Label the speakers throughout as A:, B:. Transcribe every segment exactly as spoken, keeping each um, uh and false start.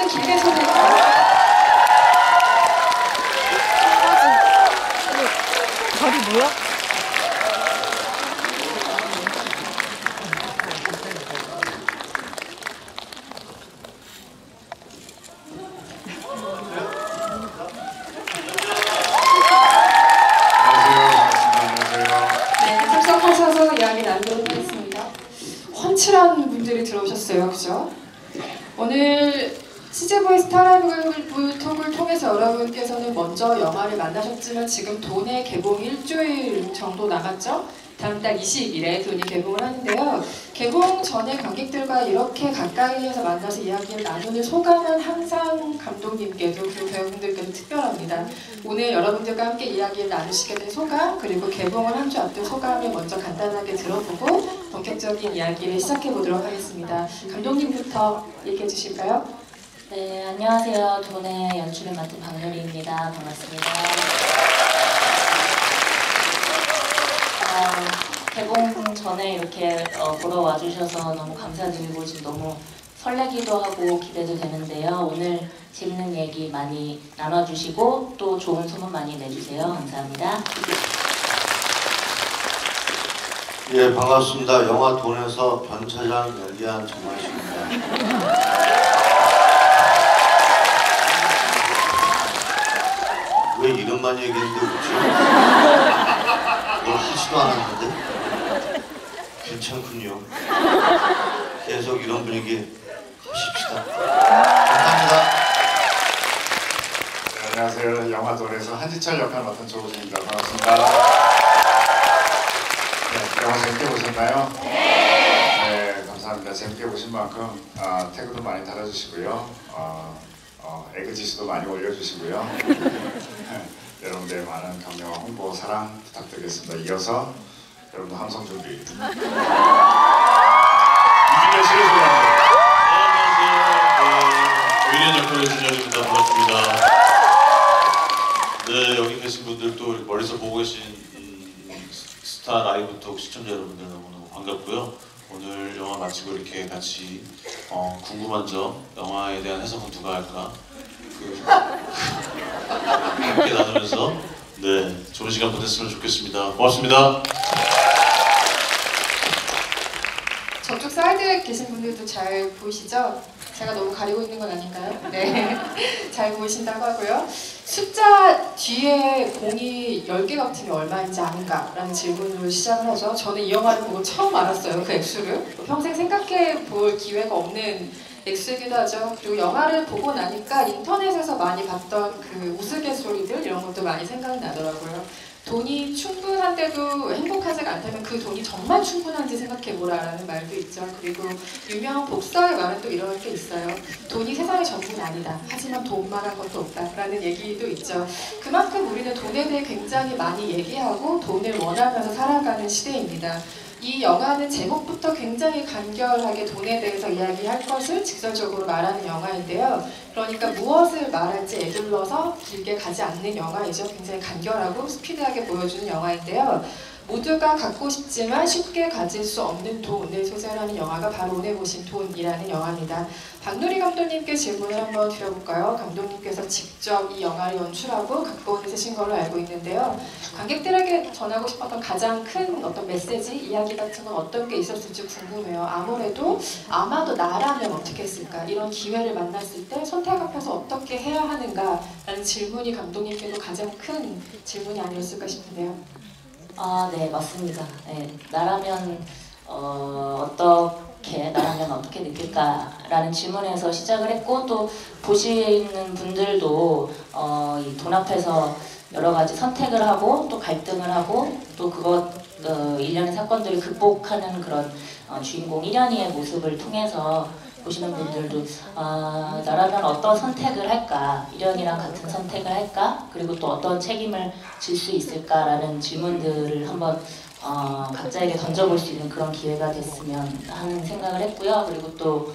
A: 길게 쳐볼까요?
B: 다리 뭐야?
A: 참석하셔서 이야기 나누도록 하겠습니다. 훤칠한 분들이 들어오셨어요, 그죠? 오늘 씨제이보이 스타라이브 톡을 통해서 여러분께서는 먼저 영화를 만나셨지만 지금 돈의 개봉 일주일 정도 남았죠? 다음 달 이십 일에 돈이 개봉을 하는데요. 개봉 전에 관객들과 이렇게 가까이에서 만나서 이야기를 나누는 소감은 항상 감독님께도 그리고 배우분들께도 특별합니다. 오늘 여러분들과 함께 이야기를 나누시게 된 소감 그리고 개봉을 한 주 앞둔 소감을 먼저 간단하게 들어보고 본격적인 이야기를 시작해 보도록 하겠습니다. 감독님부터 얘기해 주실까요?
C: 네, 안녕하세요. 돈의 연출을 맡은 박누리입니다. 반갑습니다. 어, 개봉 전에 이렇게 어, 보러 와주셔서 너무 감사드리고 지금 너무 설레기도 하고 기대도 되는데요. 오늘 재밌는 얘기 많이 나눠주시고 또 좋은 소문 많이 내주세요. 감사합니다.
D: 예, 반갑습니다. 영화 돈에서 변차장 연기한 정만식입니다. 왜 이름만 얘기했는데 웃지? 뭘 하지도 않았는데? 괜찮군요. 계속 이런 분위기 하십시다. 감사합니다.
E: 네, 안녕하세요. 영화 돈에서 한지철 역할 맡은 조우진입니다. 반갑습니다. 네, 영화 재밌게 보셨나요? 네, 감사합니다. 재밌게 보신 만큼 아, 태그도 많이 달아주시고요. 어, 어, 에그지수도 많이 올려주시고요. 여러분들의 많은 격려와 홍보, 사랑 부탁드리겠습니다. 이어서 여러분 함성 준비. 이준열 씨를 소개합니다.
F: 안녕하세요. 위례 역할의 준열입니다. 반갑습니다. 네, 여기 계신 분들 또 멀리서 보고 계신 음, 스타 라이브톡 시청자 여러분들 너무너무 반갑고요. 오늘 영화 마치고 이렇게 같이 어, 궁금한 점, 영화에 대한 해석은 누가 할까? 그, 함께 나누면서 네, 좋은 시간 보냈으면 좋겠습니다. 고맙습니다.
A: 저쪽 사이드에 계신 분들도 잘 보이시죠? 제가 너무 가리고 있는 건 아닌가요? 네, 잘 보이신다고 하고요. 숫자 뒤에 공이 열 개 같으면 얼마인지 아는가? 라는 질문으로 시작을 하죠. 저는 이 영화를 보고 처음 알았어요, 그 액수를. 평생 생각해 볼 기회가 없는 액수이기도 하죠. 그리고 영화를 보고 나니까 인터넷에서 많이 봤던 그 우스갯소리들 이런 것도 많이 생각이 나더라고요. 돈이 충분한데도 행복하지가 않다면 그 돈이 정말 충분한지 생각해보라라는 말도 있죠. 그리고 유명한 복서의 말은 또 이런 게 있어요. 돈이 세상의 전부는 아니다. 하지만 돈만한 것도 없다라는 얘기도 있죠. 그만큼 우리는 돈에 대해 굉장히 많이 얘기하고 돈을 원하면서 살아가는 시대입니다. 이 영화는 제목부터 굉장히 간결하게 돈에 대해서 이야기할 것을 직설적으로 말하는 영화인데요. 그러니까 무엇을 말할지 에둘러서 길게 가지 않는 영화이죠. 굉장히 간결하고 스피드하게 보여주는 영화인데요. 모두가 갖고 싶지만 쉽게 가질 수 없는 돈을 소재로 하는 영화가 바로 오늘 보신 돈이라는 영화입니다. 박누리 감독님께 질문을 한번 드려볼까요? 감독님께서 직접 이 영화를 연출하고 각본을 쓰신 걸로 알고 있는데요. 관객들에게 전하고 싶었던 가장 큰 어떤 메시지, 이야기 같은 건 어떤 게 있었을지 궁금해요. 아무래도 아마도 나라면 어떻게 했을까? 이런 기회를 만났을 때 선택 앞에서 어떻게 해야 하는가? 라는 질문이 감독님께도 가장 큰 질문이 아니었을까 싶은데요.
C: 아, 네, 맞습니다. 네, 나라면 어, 어떻게, 나라면 어떻게 느낄까라는 질문에서 시작을 했고 또 보시는 분들도 어, 이 돈 앞에서 여러 가지 선택을 하고 또 갈등을 하고 또 그것 어, 일련의 사건들을 극복하는 그런 어, 주인공 이련이의 모습을 통해서 보시는 분들도 아, 나라면 어떤 선택을 할까? 이련이랑 같은 선택을 할까? 그리고 또 어떤 책임을 질 수 있을까라는 질문들을 한번 어, 각자에게 던져볼 수 있는 그런 기회가 됐으면 하는 생각을 했고요. 그리고 또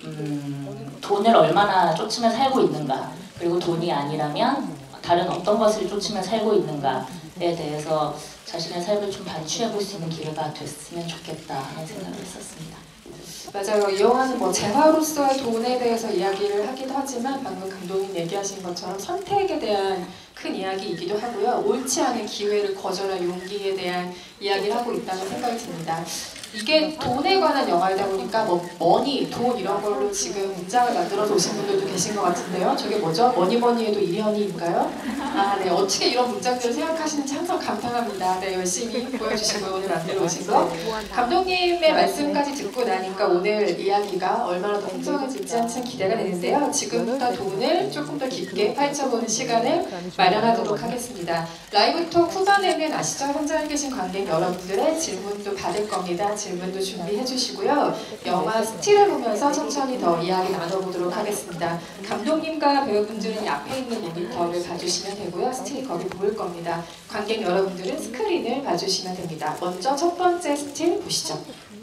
C: 음, 돈을 얼마나 쫓으며 살고 있는가? 그리고 돈이 아니라면 다른 어떤 것을 쫓으며 살고 있는가에 대해서 자신의 삶을 좀 반추해 볼 수 있는 기회가 됐으면 좋겠다 하는 생각을 했었습니다.
A: 맞아요. 이 영화는 뭐 재화로서의 돈에 대해서 이야기를 하기도 하지만 방금 감독님 얘기하신 것처럼 선택에 대한 큰 이야기이기도 하고요. 옳지 않은 기회를 거절할 용기에 대한 이야기를 하고 있다는 생각이 듭니다. 이게 돈에 관한 영화이다 보니까 뭐 머니, 돈 이런 걸로 지금 문장을 만들어서 오신 분들도 계신 것 같은데요. 저게 뭐죠? 머니 머니 해도 일현이인가요? 아, 네. 어떻게 이런 문장들을 생각하시는지 항상 감탄합니다. 네, 열심히 보여주시고 오늘 만들어 오신 거. 감독님의 말씀까지 듣고 나니까 오늘 이야기가 얼마나 더 풍성해질지 한참 기대가 되는데요. 지금부터 돈을 조금 더 깊게 파헤쳐보는 시간을 마련하도록 하겠습니다. 라이브 톡 후반에는 아시죠? 현장에 계신 관객 여러분들의 질문도 받을 겁니다. 질문도 준비해 주시고요. 영화 스틸을 보면서 천천히 더 이야기 나눠보도록 하겠습니다. 감독님과 배우분들은 앞에 있는 모니터를 봐주시면 되고요. 스틸이 거기 보일 겁니다. 관객 여러분들은 스크린을 봐주시면 됩니다. 먼저 첫 번째 스틸 보시죠.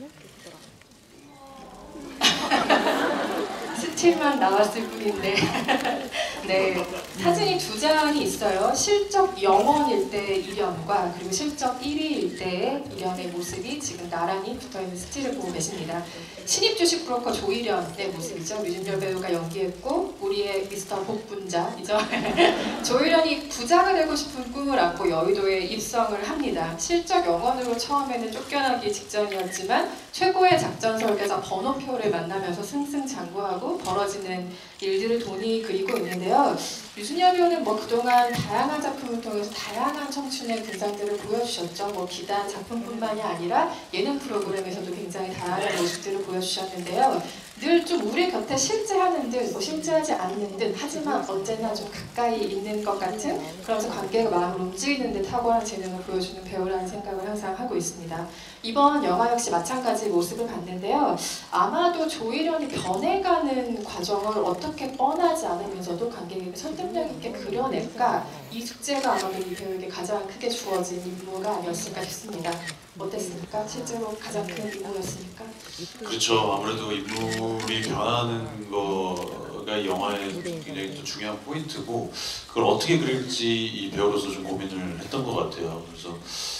A: 스틸만 나왔을 뿐인데 네, 사진이 두 장이 있어요. 실적 영원일 때의 이련과 그리고 실적 일 위일 때의 이련의 모습이 지금 나란히 붙어있는 스틸을 보고 계십니다. 신입 주식 브로커 조일련의 모습이죠. 류준열 배우가 연기했고 우리의 미스터 복분자이죠. 조일련이 부자가 되고 싶은 꿈을 안고 여의도에 입성을 합니다. 실적 영원으로 처음에는 쫓겨나기 직전이었지만 최고의 작전 설계자 번호표를 만나면서 승승장구하고 벌어지는 일들을 돈이 그리고 있는데요. 류준열 배우는 뭐 그동안 다양한 작품을 통해서 다양한 청춘의 등장들을 보여주셨죠. 뭐 비단 작품뿐만이 아니라 예능 프로그램에서도 굉장히 다양한 모습들을 보여주셨는데요. 늘 좀 우리 곁에 실제하는 듯, 뭐 실제하지 않는 듯, 하지만 언제나 좀 가까이 있는 것 같은 그러면서 관객의 마음을 움직이는 듯 탁월한 재능을 보여주는 배우라는 생각을 항상 하고 있습니다. 이번 영화 역시 마찬가지 모습을 봤는데요. 아마도 조일련이 변해가는 과정을 어떻게 뻔하지 않으면서도 관객에게 설득력 있게 그려낼까, 이 숙제가 아마도 이 배우에게 가장 크게 주어진 임무가 아니었을까 싶습니다. 어땠습니까? 실제로 가장 큰 임무였습니까?
F: 그렇죠. 아무래도 인물이 변하는 거가 이 영화의 굉장히 또 중요한 포인트고, 그걸 어떻게 그릴지 이 배우로서 좀 고민을 했던 것 같아요. 그래서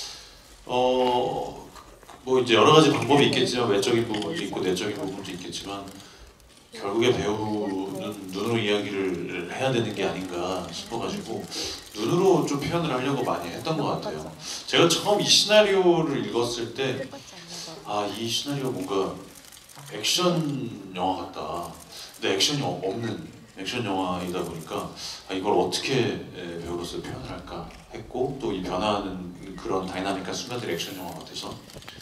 F: 어, 뭐 이제 여러 가지 방법이 있겠지만, 외적인 부분도 있고 내적인 부분도 있겠지만, 결국에 배우는 눈으로 이야기를 해야 되는 게 아닌가 싶어가지고 눈으로 좀 표현을 하려고 많이 했던 것 같아요. 제가 처음 이 시나리오를 읽었을 때, 아, 이 시나리오 뭔가 액션 영화 같다. 근데 액션이 없는 액션 영화이다 보니까, 아, 이걸 어떻게 배우로서 표현을 할까 했고, 또 이 변화하는 그런 다이나믹한 순간들이 액션 영화 같아서,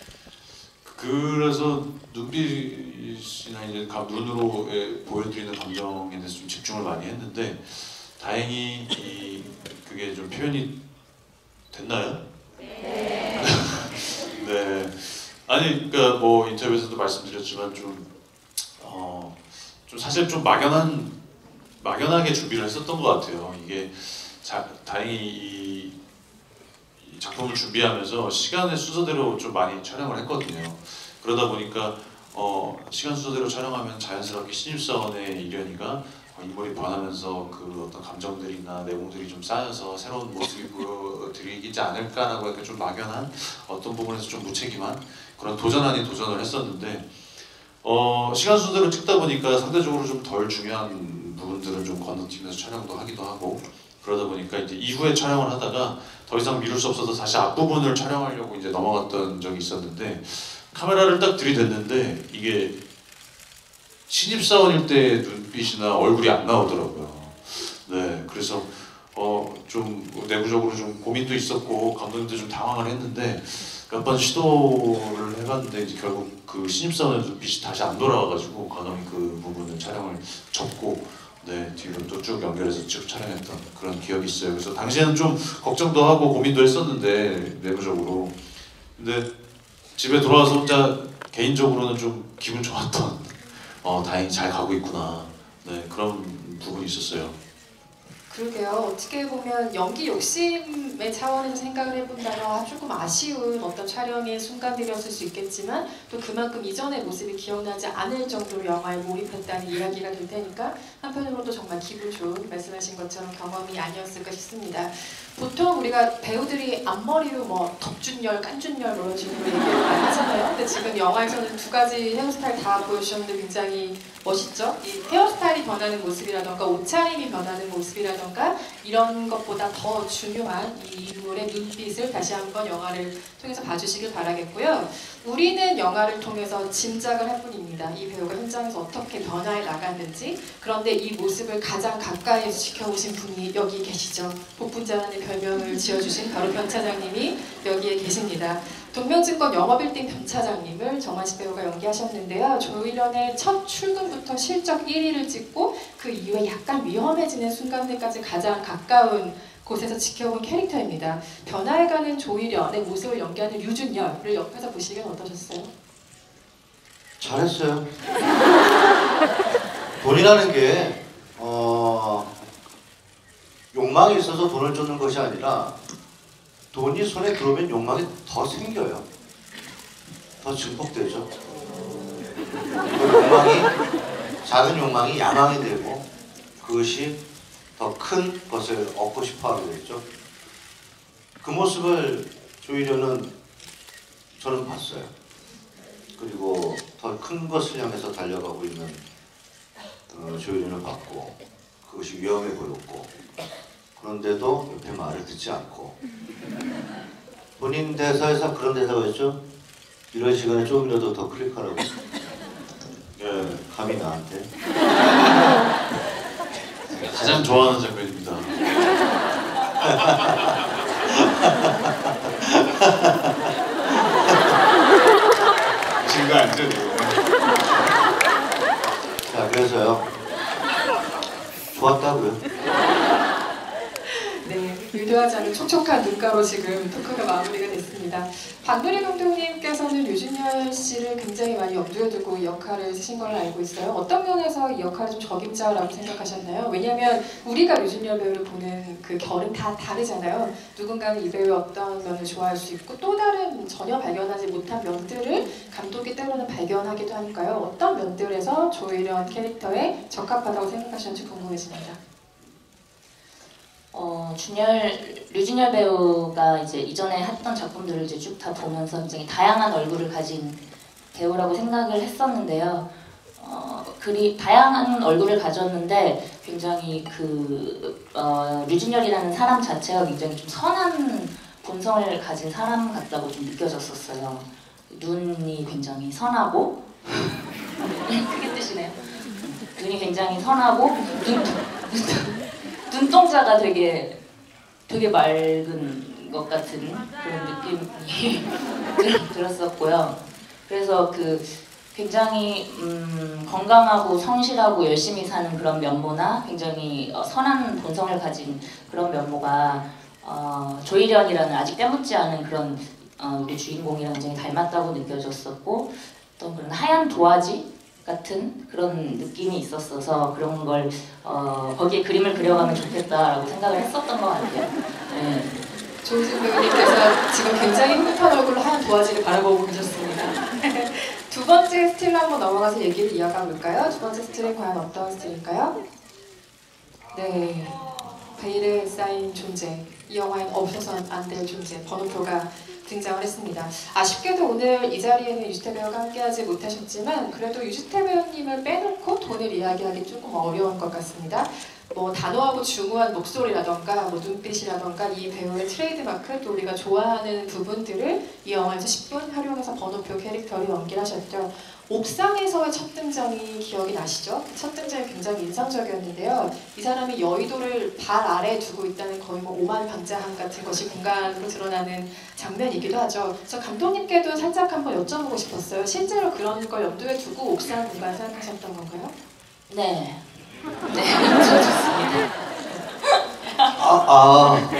F: 그래서 눈빛이나 이제 눈으로 보여드리는 감정에 대해서 좀 집중을 많이 했는데, 다행히 이 그게 좀 표현이 됐나요? 네. 네. 아니, 그러니까 뭐 인터뷰에서도 말씀드렸지만 좀 어, 좀 사실 좀 막연한 막연하게 준비를 했었던 것 같아요. 이게 자, 다행히 이 작품을 준비하면서 시간의 순서대로 좀 많이 촬영을 했거든요. 그러다 보니까 어, 시간 순서대로 촬영하면 자연스럽게 신입사원의 이련이가 인물이 변하면서 그 어떤 감정들이나 내용들이 좀 쌓여서 새로운 모습이 보여드리지 않을까라고 약간 좀 막연한, 어떤 부분에서 좀 무책임한 그런 도전 아닌 도전을 했었는데, 어, 시간 순서대로 찍다 보니까 상대적으로 좀 덜 중요한 부분들은 좀 건너뛰면서 촬영도 하기도 하고, 그러다 보니까 이제 이후에 촬영을 하다가 더 이상 미룰 수 없어서 다시 앞부분을 촬영하려고 이제 넘어갔던 적이 있었는데, 카메라를 딱 들이댔는데 이게 신입사원일 때 눈빛이나 얼굴이 안 나오더라고요. 네, 그래서 어, 좀 내부적으로 좀 고민도 있었고 감독님도 좀 당황을 했는데, 몇 번 시도를 해봤는데 이제 결국 그 신입사원의 눈빛이 다시 안 돌아와가지고 감독님 그 부분을 촬영을 접고, 네, 뒤로 또 쭉 연결해서 쭉 촬영했던 그런 기억이 있어요. 그래서 당시에는 좀 걱정도 하고 고민도 했었는데, 내부적으로. 근데 집에 돌아와서 혼자 개인적으로는 좀 기분 좋았던, 어, 다행히 잘 가고 있구나, 네, 그런 부분이 있었어요.
A: 그러게요. 어떻게 보면 연기 욕심의 차원에서 생각을 해본다면 아, 조금 아쉬운 어떤 촬영의 순간들이었을 수 있겠지만 또 그만큼 이전의 모습이 기억나지 않을 정도로 영화에 몰입했다는 이야기가 될 테니까 한편으로도 정말 기분 좋은 말씀하신 것처럼 경험이 아니었을까 싶습니다. 보통 우리가 배우들이 앞머리로 뭐 덕준열, 깐준열 이런 식으로 얘기를 많이 하잖아요. 근데 지금 영화에서는 두 가지 헤어스타일 다 보여주셨는데 굉장히 멋있죠? 이 헤어스타일이 변하는 모습이라던가 옷차림이 변하는 모습이라던가 이런 것보다 더 중요한 이 인물의 눈빛을 다시 한번 영화를 통해서 봐주시길 바라겠고요. 우리는 영화를 통해서 짐작을 할 뿐입니다. 이 배우가 현장에서 어떻게 변화해 나갔는지. 그런데 이 모습을 가장 가까이에서 지켜보신 분이 여기 계시죠. 복분자라는 별명을 지어주신 바로 변 차장님이 여기에 계십니다. 동명증권 영업일등 변 차장님을 정환식 배우가 연기하셨는데요. 조일련의 첫 출근부터 실적 일 위를 찍고 그 이후에 약간 위험해지는 순간들까지 가장 가까운 곳에서 지켜본 캐릭터입니다. 변화해가는 조일련의 모습을 연기하는 류준열을 옆에서 보시기엔 어떠셨어요?
D: 잘했어요. 돈이라는 게 어, 욕망이 있어서 돈을 쫓는 것이 아니라 돈이 손에 들어오면 욕망이 더 생겨요. 더 증폭되죠. 그 욕망이, 작은 욕망이 야망이 되고 그것이 더 큰 것을 얻고 싶어 하게 되죠. 그 모습을 조이려는 저는 봤어요. 그리고 더 큰 것을 향해서 달려가고 있는 어, 조이려는 봤고 그것이 위험해 보였고 그런데도 옆에 말을 듣지 않고 본인 대사에서 그런 대사가 있죠. 이런 시간에 조금이라도 더 클릭하라고. 예, 감히 나한테.
F: 가장 좋아하는 장면입니다.
E: 지금 아니죠?
D: 자, 그래서요. 좋았다고요.
A: 네, 의도하지 않은 촉촉한 눈가로 지금 토크가 마무리가 됐습니다. 박누리 감독님께서는 류준열 씨를 굉장히 많이 염두에 두고 이 역할을 쓰신 걸로 알고 있어요. 어떤 면에서 이 역할을 좀 적임자라고 생각하셨나요? 왜냐하면 우리가 류준열 배우를 보는 그 결은 다 다르잖아요. 누군가는 이 배우의 어떤 면을 좋아할 수 있고 또 다른 전혀 발견하지 못한 면들을 감독이 때로는 발견하기도 하니까요. 어떤 면들에서 조일련 캐릭터에 적합하다고 생각하시는지 궁금해집니다.
C: 어, 준열, 류준열 배우가 이제 이전에 했던 작품들을 이제 쭉 다 보면서 굉장히 다양한 얼굴을 가진 배우라고 생각을 했었는데요. 어, 그리 다양한 얼굴을 가졌는데 굉장히 그 어, 류준열이라는 사람 자체가 굉장히 좀 선한 본성을 가진 사람 같다고 좀 느껴졌었어요. 눈이 굉장히 선하고 크게 뜨시네요. 눈이 굉장히 선하고 눈, 눈 눈동자가 되게 되게 맑은 것 같은 그런 느낌이 들었었고요. 그래서 그 굉장히 음, 건강하고 성실하고 열심히 사는 그런 면모나 굉장히 어, 선한 본성을 가진 그런 면모가 어, 조일련이라는 아직 빼묻지 않은 그런 어, 우리 주인공이랑 굉장히 닮았다고 느껴졌었고 어떤 그런 하얀 도화지 같은 그런 느낌이 있었어서 그런 걸 어, 거기에 그림을 그려가면 좋겠다라고 생각을 했었던 것 같아요. 네.
A: 조우진 배우님께서 지금 굉장히 흐뭇한 얼굴로 하얀 도화지를 바라보고 계셨습니다. 두 번째 스틸로 한번 넘어가서 얘기를 이어가 볼까요? 두 번째 스틸은 과연 어떤 스틸일까요? 네, 베일에 쌓인 존재. 이 영화엔 없어서는 안 될 존재, 번호표가 등장을 했습니다. 아쉽게도 오늘 이 자리에는 유지태 배우가 함께하지 못하셨지만 그래도 유지태 배우님을 빼놓고 돈을 이야기하기 조금 어려운 것 같습니다. 뭐 단호하고 중후한 목소리라던가 뭐 눈빛이라던가 이 배우의 트레이드마크 또 우리가 좋아하는 부분들을 이 영화에서 십 분 활용해서 번호표 캐릭터를 연기를 하셨죠. 옥상에서의 첫 등장이 기억이 나시죠? 그 첫 등장이 굉장히 인상적이었는데요. 이 사람이 여의도를 발 아래에 두고 있다는 거의 뭐 오만방자함 같은 것이 공간으로 드러나는 장면이기도 하죠. 그래서 감독님께도 살짝 한번 여쭤보고 싶었어요. 실제로 그런 걸 염두에 두고 옥상 공간 생각하셨던 건가요?
C: 네. 네, 저 좋습니다.
D: 아, 아.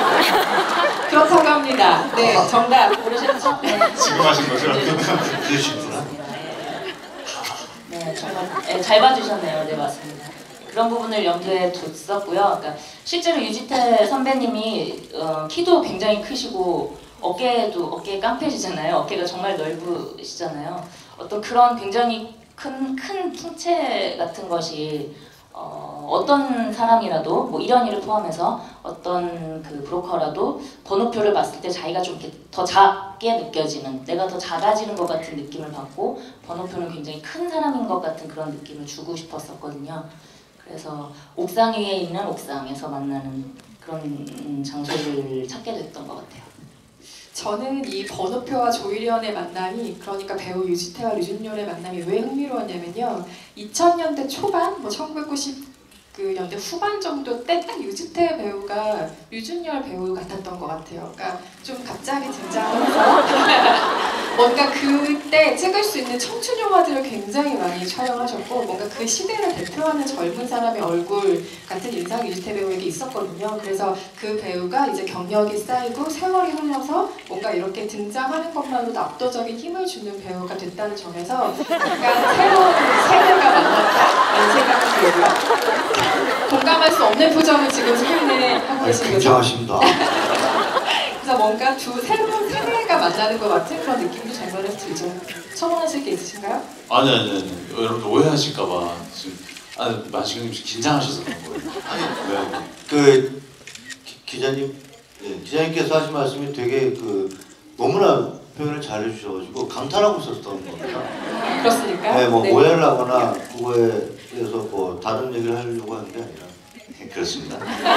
A: 그렇다고 합니다. 네, 정답 고르셨죠? 네.
E: 지금 하신 거죠?
D: 그러시구나.
C: 네, 정말 네, 잘 봐주셨네요. 네, 맞습니다. 그런 부분을 염두에 뒀었고요. 그러니까 실제로 유지태 선배님이 어, 키도 굉장히 크시고 어깨도 어깨 깡패시잖아요. 어깨가 정말 넓으시잖아요. 어떤 그런 굉장히 큰, 큰 풍채 같은 것이 어, 어떤 사람이라도 뭐 이런 일을 포함해서 어떤 그 브로커라도 번호표를 봤을 때 자기가 좀 이렇게 더 작게 느껴지는, 내가 더 작아지는 것 같은 느낌을 받고 번호표는 굉장히 큰 사람인 것 같은 그런 느낌을 주고 싶었었거든요. 그래서 옥상 위에 있는 옥상에서 만나는 그런 장소를 찾게 됐던 것 같아요.
A: 저는 이 번호표와 조이련의 만남이, 그러니까 배우 유지태와 류준열의 만남이 왜 흥미로웠냐면요. 이천 년대 초반, 뭐 천구백구십 년대 후반 정도 때 딱 유지태 배우가 류준열 배우 같았던 것 같아요. 그러니까 좀 갑자기 등장해서 뭔가 그때 찍을 수 있는 청춘 영화들을 굉장히 많이 촬영하셨고, 뭔가 그 시대를 대표하는 젊은 사람의 얼굴 같은 인상이 유지태 배우에게 있었거든요. 그래서 그 배우가 이제 경력이 쌓이고 세월이 흘러서 뭔가 이렇게 등장하는 것만으로도 압도적인 힘을 주는 배우가 됐다는 점에서 약간 새로운 세대가 만났다는 생각이 들고요. 공감할 수 없는 표정을 지금 스크린에 하고
D: 아니,
A: 계신 거죠?
D: 굉장하십니다.
A: 그래서 뭔가 두 새로운 세대가 만나는 것 같은 그런 느낌도 장면에서 들죠. 첨언하실 게 있으신가요?
F: 아니 아니 아니 여러분들 오해하실까봐 지금 아 마시경님 긴장하셔서 그런 거예요. 네.
D: 그 기, 기자님, 예, 기자님께서 하신 말씀이 되게 그 너무나 표현을 잘 해주셔가지고 감탄하고 있었던 겁니다.
A: 그렇습니까?
D: 네, 뭐
A: 네.
D: 오해를 하거나 그거에 대해서 뭐 다른 얘기를 하려고 하는 게 아니라.
F: 그렇습니다.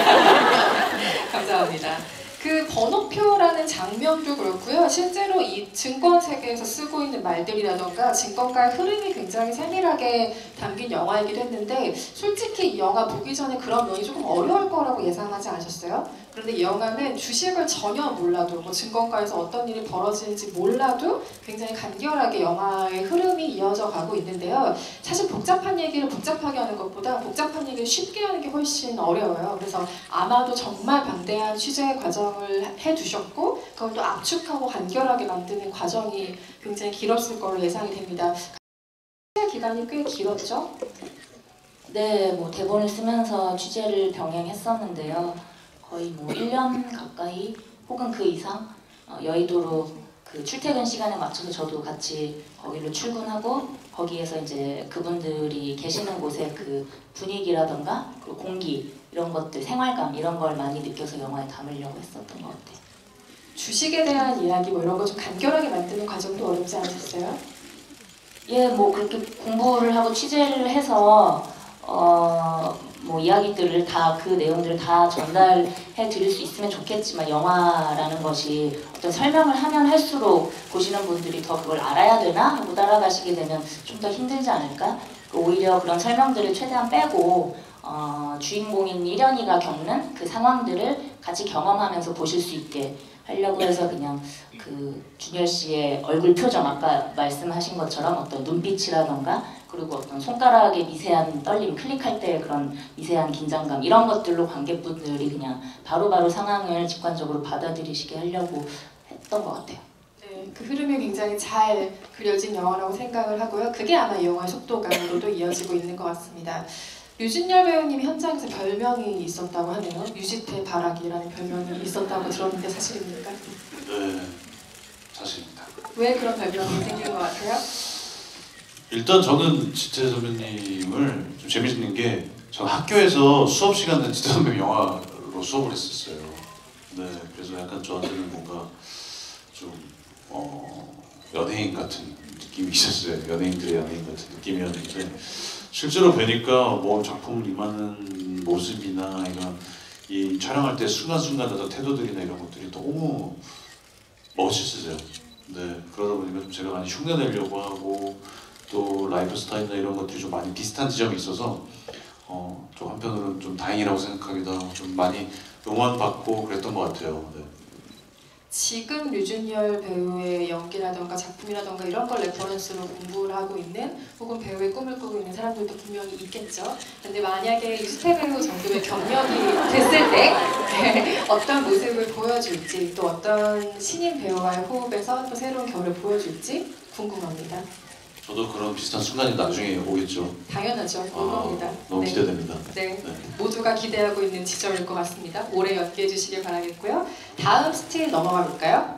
A: 감사합니다. 그 번호표라는 장면도 그렇고요. 실제로 이 증권 세계에서 쓰고 있는 말들이라던가 증권가의 흐름이 굉장히 세밀하게 담긴 영화이기도 했는데, 솔직히 이 영화 보기 전에 그런 면이 조금 어려울 거라고 예상하지 않으셨어요? 그런데 이 영화는 주식을 전혀 몰라도, 뭐 증권가에서 어떤 일이 벌어지는지 몰라도 굉장히 간결하게 영화의 흐름이 이어져 가고 있는데요. 사실 복잡한 얘기를 복잡하게 하는 것보다 복잡한 얘기를 쉽게 하는 게 훨씬 어려워요. 그래서 아마도 정말 방대한 취재 과정을 해두셨고, 그걸 또 압축하고 간결하게 만드는 과정이 굉장히 길었을 걸로 예상이 됩니다. 취재 기간이 꽤 길었죠?
C: 네, 뭐 대본을 쓰면서 취재를 병행했었는데요. 거의 뭐 일 년 가까이 혹은 그 이상 어, 여의도로 그 출퇴근 시간에 맞춰서 저도 같이 거기로 출근하고, 거기에서 이제 그분들이 계시는 곳의 그 분위기라던가 그 공기 이런 것들, 생활감 이런 걸 많이 느껴서 영화에 담으려고 했었던 것 같아요.
A: 주식에 대한 이야기 뭐 이런 거 좀 간결하게 만드는 과정도 어렵지 않으셨어요?
C: 예, 뭐 그렇게 공부를 하고 취재를 해서 어, 뭐 이야기들을 다, 그 내용들을 다 전달해 드릴 수 있으면 좋겠지만, 영화라는 것이 어떤 설명을 하면 할수록 보시는 분들이 더 그걸 알아야 되나 하고 따라가시게 되면 좀 더 힘들지 않을까? 오히려 그런 설명들을 최대한 빼고 어, 주인공인 이련이가 겪는 그 상황들을 같이 경험하면서 보실 수 있게 하려고 해서 그냥 그 준열 씨의 얼굴 표정, 아까 말씀하신 것처럼 어떤 눈빛이라던가 그리고 어떤 손가락의 미세한 떨림, 클릭할 때 그런 미세한 긴장감 이런 것들로 관객분들이 그냥 바로바로 상황을 직관적으로 받아들이시게 하려고 했던 것 같아요.
A: 네, 그 흐름이 굉장히 잘 그려진 영화라고 생각을 하고요. 그게 아마 이 영화의 속도감으로도 이어지고 있는 것 같습니다. 류준열 배우님이 현장에서 별명이 있었다고 하네요. 유지태 바라기라는 별명이 있었다고 들었는데 사실입니까?
F: 네, 사실입니다.
A: 왜 그런 별명이 생긴 것 같아요?
F: 일단 저는 지태 선배님을 좀 재밌는 게, 저 학교에서 수업 시간에 지태 선배님 영화로 수업을 했었어요. 네, 그래서 약간 저한테는 뭔가 좀 어, 연예인 같은 느낌이 있었어요. 연예인들의 연예인 같은 느낌이었는데, 실제로 뵈니까 뭐 작품을 임하는 모습이나 이런 이 촬영할 때 순간순간 어떤 태도들이나 이런 것들이 너무 멋있으세요. 네, 그러다 보니까 좀 제가 많이 흉내내려고 하고, 또 라이프 스타일이나 이런 것들이 좀 많이 비슷한 지점이 있어서 어, 좀 한편으로는 좀 다행이라고 생각하기도 하고, 좀 많이 응원받고 그랬던 것 같아요. 네.
A: 지금 류준열 배우의 연기라던가 작품이라던가 이런 걸 레퍼런스로 공부를 하고 있는, 혹은 배우의 꿈을 꾸고 있는 사람들도 분명히 있겠죠. 근데 만약에 유지태 배우 정도의 경력이 됐을 때 네, 어떤 모습을 보여줄지, 또 어떤 신인 배우와의 호흡에서 또 새로운 결을 보여줄지 궁금합니다.
F: 저도 그런 비슷한 순간이 나중에 오겠죠.
A: 당연하죠. 올
F: 아,
A: 겁니다.
F: 너무
A: 네.
F: 기대됩니다.
A: 네,
F: 네.
A: 모두가 기대하고 있는 지점일 것 같습니다. 올해 연기해 주시길 바라겠고요. 다음 스틸 넘어가 볼까요?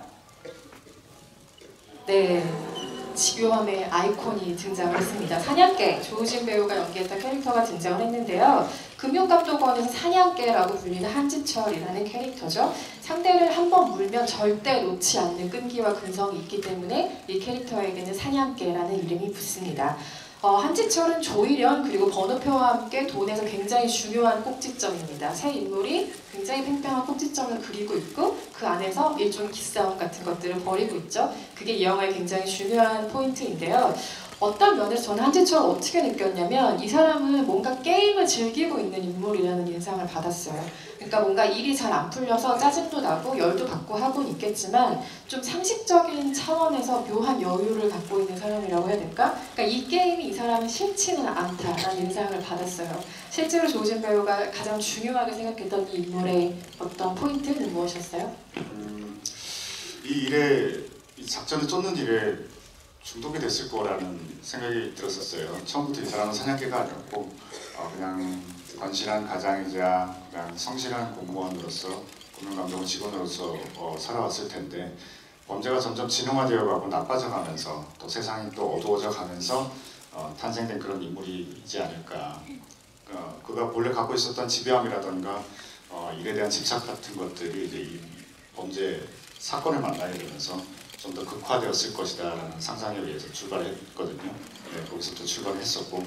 A: 네, 집요함의 아이콘이 등장을 했습니다. 사냥개, 조우진 배우가 연기했던 캐릭터가 등장을 했는데요. 금융감독원에서 사냥개라고 불리는 한지철이라는 캐릭터죠. 상대를 한번 물면 절대 놓지 않는 끈기와 근성이 있기 때문에 이 캐릭터에게는 사냥개라는 이름이 붙습니다. 어, 한지철은 조일현 그리고 번호표와 함께 돈에서 굉장히 중요한 꼭지점입니다. 새 인물이 굉장히 팽팽한 꼭지점을 그리고 있고 그 안에서 일종의 기싸움 같은 것들을 벌이고 있죠. 그게 이 영화의 굉장히 중요한 포인트인데요. 어떤 면에서 저는 한지철을 어떻게 느꼈냐면 이 사람은 뭔가 게임을 즐기고 있는 인물이라는 인상을 받았어요. 그러니까 뭔가 일이 잘 안 풀려서 짜증도 나고 열도 받고 하고는 있겠지만 좀 상식적인 차원에서 묘한 여유를 갖고 있는 사람이라고 해야 될까? 그러니까 이 게임이 이 사람은 싫지는 않다라는 인상을 받았어요. 실제로 조우진 배우가 가장 중요하게 생각했던 이 인물의 어떤 포인트는 무엇이었어요?
E: 음, 이 일에 이 작전을 쫓는 일에 중독이 됐을 거라는 생각이 들었었어요. 처음부터 이 사람은 사냥개가 아니었고 어, 그냥 건실한 가장이자 그냥 성실한 공무원으로서 금융감독원 직원으로서 어, 살아왔을 텐데 범죄가 점점 진흥화되어가고 나빠져가면서 또 세상이 또 어두워져가면서 어, 탄생된 그런 인물이지 않을까. 어, 그가 본래 갖고 있었던 집요함이라던가 어, 일에 대한 집착 같은 것들이 이제 이 범죄 사건을 만나게 되면서 좀 더 극화되었을 것이다라는 상상에 의해서 출발했거든요. 네, 거기서부터 출발을 했었고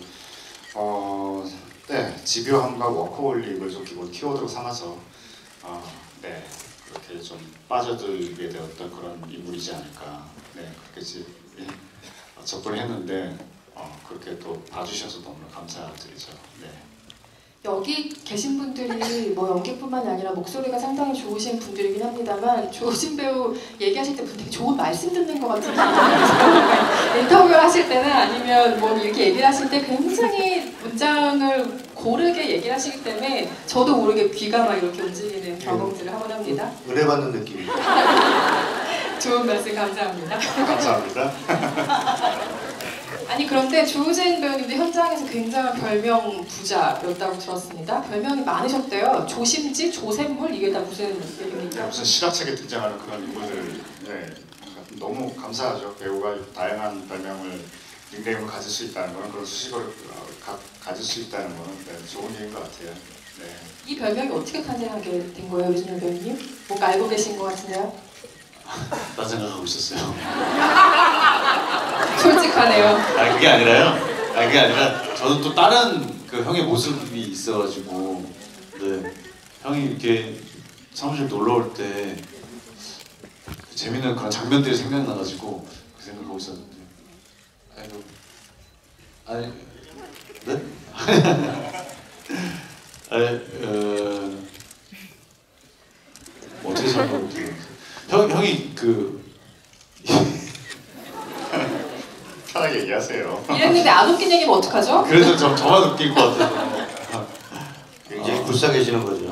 E: 어, 네, 집요함과 워커홀릭을 좀 기본 키워드로 삼아서 어, 네, 그렇게 좀 빠져들게 되었던 그런 인물이지 않을까. 네, 그렇게 지, 예, 접근을 했는데 어, 그렇게 또 봐주셔서 너무 감사드리죠. 네.
A: 여기 계신 분들이 뭐 연기뿐만이 아니라 목소리가 상당히 좋으신 분들이긴 합니다만 조우진 배우 얘기하실 때 되게 좋은 말씀 듣는 것 같은 느낌이 인터뷰를 하실 때는 아니면 뭐 이렇게 얘기를 하실 때 굉장히 문장을 고르게 얘기를 하시기 때문에 저도 모르게 귀가 막 이렇게 움직이는 경험들을 하곤 합니다.
D: 은혜받는 느낌입니다.
A: 좋은 말씀 감사합니다.
E: 감사합니다.
A: 아니 그런데 조우진 배우님도 현장에서 굉장한 별명 부자였다고 들었습니다. 별명이 많으셨대요. 조심지, 조샘물 이게 다 무슨 얘기입니까?
E: 네, 무슨 실화책에 등장하는 그런 인물들 네, 너무 감사하죠. 배우가 다양한 별명을 닉네임을 가질 수 있다는 거는 그런 수식어를 어, 가, 가질 수 있다는 거는 네, 좋은 일인 것 같아요. 네.
A: 이 별명이 어떻게 탄생하게 된 거예요, 유진열 배우님? 뭔가 알고 계신 것 같은데요?
F: 딴 생각하고 있었어요.
A: 솔직하네요.
F: 아 그게 아니라요. 아 그게 아니라 저는 또 다른 그 형의 모습이 있어가지고, 네 형이 이렇게 사무실 놀러 올 때 재밌는 그런 장면들이 생각나가지고 그 생각하고 있었는데, 아이고, 아니, 네? 아니, 어, 어떻게 생각하고 형 형이 그
E: 편하게 얘기하세요.
A: 이랬는데 안 웃긴 얘기면 어떡하죠?
F: 그래서 저, 저만 웃길 것 같아서.
D: 굉장히 불쌍해지는 거죠.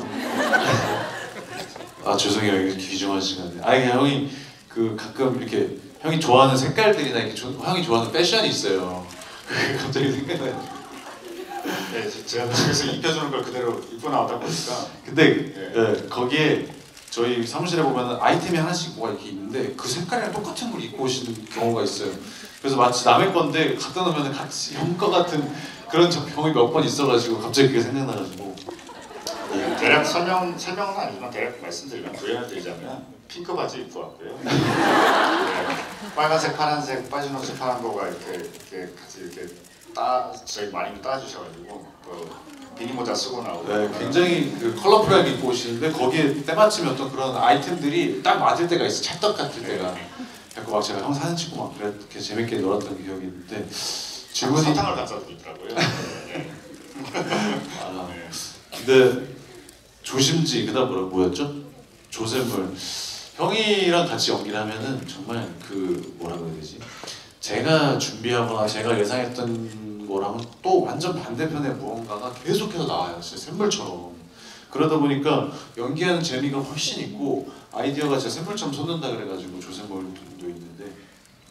F: 아 죄송해요, 이렇게 귀중한 시간에. 아니 그냥 형이 그 가끔 이렇게 형이 좋아하는 색깔들이나 이렇게 조, 형이 좋아하는 패션이 있어요. 그게 갑자기 생각나요.
E: 네, 제가 집에서 입혀주는 걸 그대로 입고 나오다 보니까
F: 근데
E: 네.
F: 예, 거기에 저희 사무실에 보면 아이템이 하나씩 뭐가 이렇게 있는데 그 색깔이랑 똑같은 걸 입고 오시는 경우가 있어요. 그래서 마치 남의 건데 갖다 놓으면 같이 형 거 같은 그런 경험이 몇 번 있어가지고 갑자기 그게 생각나가지고. 네.
E: 대략 설명, 설명은 아니지만 대략 말씀드리면 구현을 드리자면 핑크 바지 입고 왔고요. 네. 빨간색, 파란색, 빠진 옷을 파란 거가 이렇게, 이렇게 같이 이렇게 따, 저희 많이 따주셔가지고 그 비니 모자 쓰고 나오고.
F: 네, 굉장히 그 컬러풀하게 입고 오시는데 거기에 때마침 어떤 그런 아이템들이 딱 맞을 때가 있어. 찰떡 같을 때가. 그래서 막 제가 형 사진 찍고 막 그렇게 재밌게 놀았던 기억이 있는데 질문이.
E: 사탕을 갖다 드리더라고요. 네.
F: 아,
E: 네.
F: 근데 조심지 그다음 뭐라 뭐였죠? 조샘물. 형이랑 같이 연기를 하면은 정말 그 뭐라고 해야 되지? 제가 준비하거나 제가 예상했던 거랑은 또 완전 반대편의 무언가가 계속해서 나와요. 진짜 샘물처럼. 그러다 보니까 연기하는 재미가 훨씬 있고 아이디어가 진짜 샘물처럼 솟는다 그래가지고 조샘물도 있는데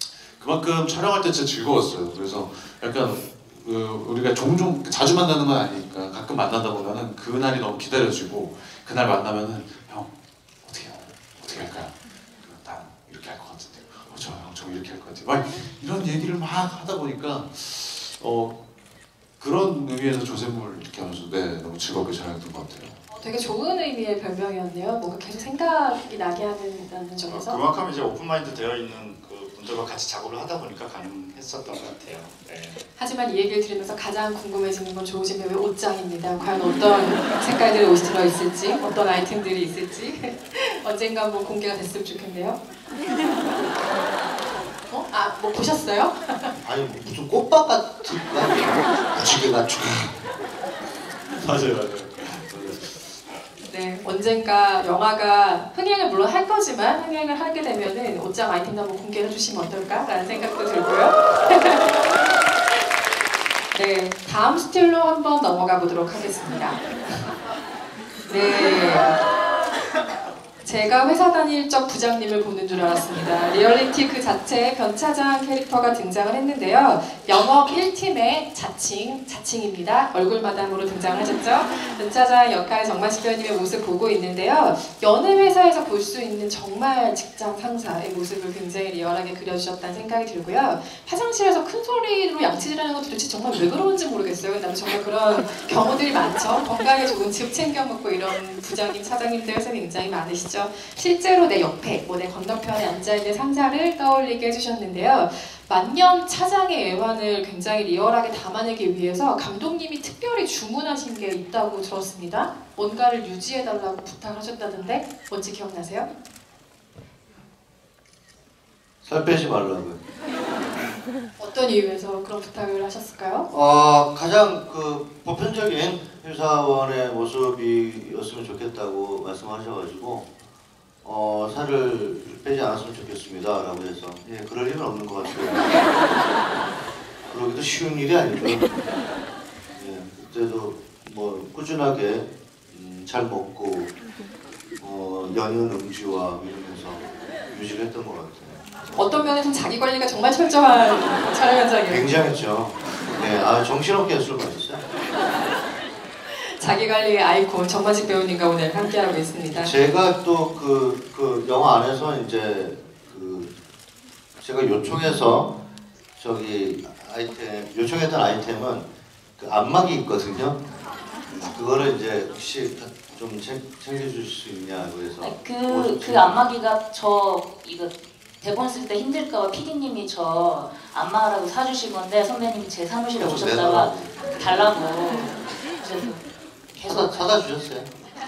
F: 그만큼 촬영할 때 진짜 즐거웠어요. 그래서 약간 그 우리가 종종 자주 만나는 건 아니니까 가끔 만나다 보면은 그날이 너무 기다려지고 그날 만나면은 형 어떻게 어떻게 할까요? 난 이렇게 할 것 같은데 어, 저 형 저 이렇게 할 것 같아요. 막 이런 얘기를 막 하다 보니까 어 그런 의미에서 조샘물 이렇게 하면서 네 너무 즐겁게 촬영했던 것 같아요.
A: 되게 좋은 의미의 별명이었네요. 뭔가 계속 생각이 나게 하는
E: 어,
A: 점에서.
E: 그만큼 이제 오픈마인드 되어 있는 그 분들과 같이 작업을 하다 보니까 가능했었던 것 같아요. 네.
A: 하지만 이 얘기를 들으면서 가장 궁금해지는 건 조우진 배우의 옷장입니다. 과연 어떤 색깔들의 옷이 들어있을지, 어떤 아이템들이 있을지 언젠가 한번 공개가 됐으면 좋겠네요. 어? 아, 뭐 보셨어요?
D: 아니 무슨 꽃밭 같은 거 아니에요? 무지개가 쫙.
F: 맞아요, 맞아요.
A: 네, 언젠가 영화가 흥행을 물론 할 거지만 흥행을 하게 되면은 옷장 아이템도 한번 공개해 주시면 어떨까라는 생각도 들고요. 네, 다음 스틸로 한번 넘어가 보도록 하겠습니다. 네. 제가 회사 다닐 적 부장님을 보는 줄 알았습니다. 리얼리티 그 자체에 변차장 캐릭터가 등장을 했는데요. 영업 일 팀의 자칭, 자칭입니다. 얼굴마담으로 등장을 하셨죠. 변차장 역할 정만식 배우님의 모습 보고 있는데요. 연예 회사에서 볼 수 있는 정말 직장 상사의 모습을 굉장히 리얼하게 그려주셨다는 생각이 들고요. 화장실에서 큰 소리로 양치질하는 거 도대체 정말 왜 그러는지 모르겠어요. 그다음에 정말 그런 경우들이 많죠. 건강에 좋은 즙 챙겨 먹고 이런 부장님, 차장님들 회사 굉장히 많으시죠. 실제로 내 옆에, 뭐 내 건너편에 앉아있는 상사를 떠올리게 해주셨는데요. 만년 차장의 애환을 굉장히 리얼하게 담아내기 위해서 감독님이 특별히 주문하신 게 있다고 들었습니다. 뭔가를 유지해달라고 부탁을 하셨다던데 뭔지 기억나세요?
D: 살 빼지 말라고요.
A: 어떤 이유에서 그런 부탁을 하셨을까요?
D: 어, 가장 그 보편적인 회사원의 모습이었으면 좋겠다고 말씀하셔가지고 어, 살을 빼지 않았으면 좋겠습니다 라고 해서 예, 그럴 일은 없는 것 같아요. 그러기도 쉬운 일이 아니고요. 예, 그때도 뭐 꾸준하게 음, 잘 먹고 어, 연연 음주와 이러면서 유지를 했던 것 같아요.
A: 어떤 면에서는 자기 관리가 정말 철저한 촬영 현장이에요.
D: 굉장했죠. 네, 아, 정신없게 술을 마셨어요.
A: 자기 관리의 아이콘 정만식 배우님과 오늘 함께하고 있습니다.
D: 제가 또 그 그 영화 안에서 이제 그 제가 요청해서 저기 아이템 요청했던 아이템은 그 안마기 있거든요. 그거를 이제 혹시 좀 챙, 챙겨줄 수 있냐 그래서
C: 그, 그 안마기가 저 이거 대본 쓸 때 힘들까봐 피디님이 저 안마라고 사주신 건데 선배님이 제 사무실에 오셨다가 달라고 그래서
D: 사다, 사다 주셨어요.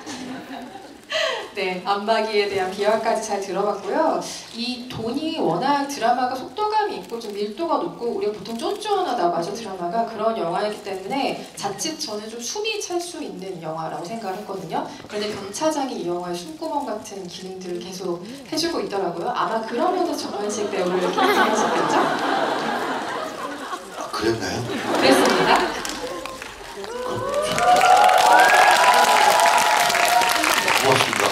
A: 네, 안마기에 대한 비하까지 잘 들어봤고요. 이 돈이 워낙 드라마가 속도감이 있고 좀 밀도가 높고 우리가 보통 쫀쫀하다고 하죠, 드라마가. 그런 영화이기 때문에 자칫 저는 좀 숨이 찰 수 있는 영화라고 생각을 했거든요. 그런데 변 차장이 이 영화의 숨구멍 같은 기능들을 계속 해주고 있더라고요. 아마 그러면서 정만식 배우를 캐스팅하셨겠죠?
D: 아, 그랬나요?
A: 그랬습니다.
D: 고맙습니다.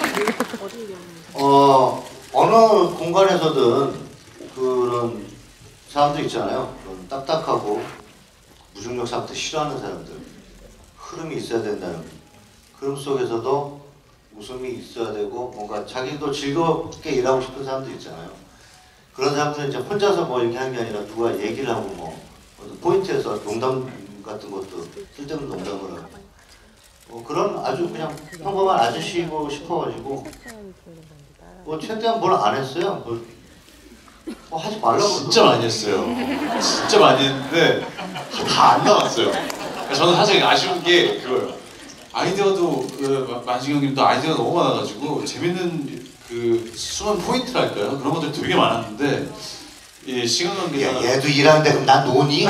D: 어, 어느 공간에서든 그런 사람들 있잖아요. 그런 딱딱하고 무중력 상태 싫어하는 사람들. 흐름이 있어야 된다는. 흐름 속에서도 웃음이 있어야 되고 뭔가 자기도 즐겁게 일하고 싶은 사람들 있잖아요. 그런 사람들은 이제 혼자서 뭐 이렇게 하는 게 아니라 누가 얘기를 하고 뭐 포인트에서 농담 같은 것도 쓸데없는 농담을 하고 뭐 그런 아주 그냥 평범한 아저씨고 싶어가지고 뭐 최대한 뭘 안 했어요. 뭐, 뭐 하지 말라고.
F: 진짜 많이 했어요. 진짜 많이 했는데 다 안 나왔어요. 저는 사실 아쉬운 게 그거예요. 아이디어도 그 만식 형님도 아이디어가 너무 많아가지고 재밌는 그 숨은 포인트랄까요? 그런 것들이 되게 많았는데 이 시간 관계상
D: 얘도 일하는데 그럼 난 노니?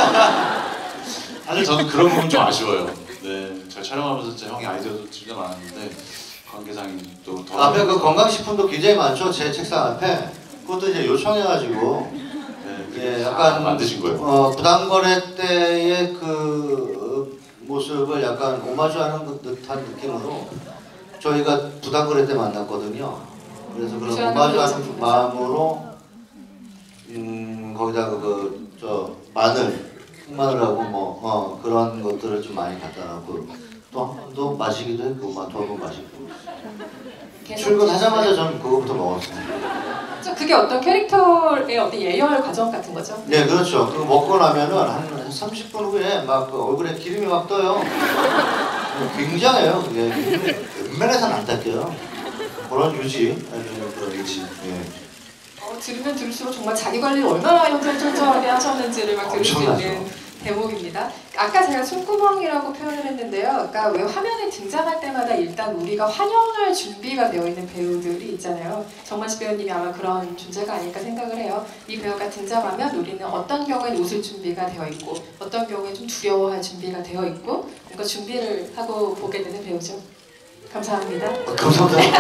F: 사실 저는 그런 부분 좀 아쉬워요. 네, 제가 촬영하면서 제 형이 아이디어도 진짜 많았는데 관계상이 또 더
D: 앞에 그 건강식품도 굉장히 많죠. 제 책상 앞에. 그것도 이제 요청해가지고
F: 네,
D: 예,
F: 다
D: 약간
F: 만드신 거예요.
D: 어, 부당거래 때의 그 모습을 약간 오마주하는 듯한 느낌으로 저희가 부당거래 때 만났거든요. 그래서 그런 오마주하는 마음으로 음 거기다가 그 저 마늘, 흑마늘하고 뭐 어, 그런 것들을 좀 많이 갖다 놨고 또 한 번도 마시기도 했고 막또 한 번 마시고 출근하자마자 저는 그거부터 먹었어요.
A: 저 그게 어떤 캐릭터의 어떤 예열 과정 같은 거죠?
D: 네, 그렇죠. 그거 먹고 나면은 한 삼십 분 후에 막 그 얼굴에 기름이 막 떠요. 굉장해요. 그게 웬만해서는 안 닦여요. 그런 유지, 아주 그런 유지. 예.
A: 어, 들으면 들을수록 정말 자기 관리를 얼마나 현철철저하게 하셨는지를 막 들을 수
D: 엄청나죠.
A: 있는 대목입니다. 아까 제가 숨구멍이라고 표현을 했는데요. 아까 왜 화면에 등장할 때마다 일단 우리가 환영할 준비가 되어 있는 배우들이 있잖아요. 정만식 배우님이 아마 그런 존재가 아닐까 생각을 해요. 이 배우가 등장하면 우리는 어떤 경우에는 웃을 준비가 되어 있고 어떤 경우에 좀 두려워할 준비가 되어 있고 뭔가 준비를 하고 보게 되는 배우죠. 감사합니다.
D: 어, 감사합니다.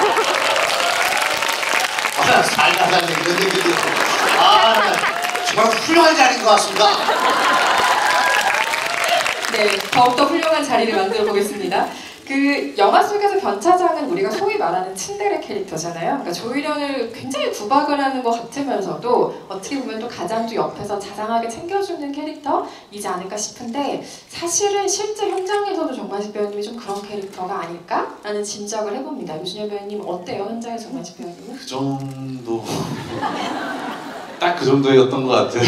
D: 아, 살가살이 이런 얘기도 있고. 아, 정말 훌륭한 자리인 것 같습니다.
A: 네, 더욱더 훌륭한 자리를 만들어 보겠습니다. 그 영화 속에서 변차장은 우리가 소위 말하는 츤데레 캐릭터잖아요. 그러니까 조이련을 굉장히 구박을 하는 것 같으면서도 어떻게 보면 또 가장 또 옆에서 자상하게 챙겨주는 캐릭터이지 않을까 싶은데 사실은 실제 현장에서도 정만식 배우님이 좀 그런 캐릭터가 아닐까라는 짐작을 해봅니다. 유준열 배우님 어때요? 현장의 정만식 배우님은?
F: 그 정도 딱 그 정도였던 것 같아요.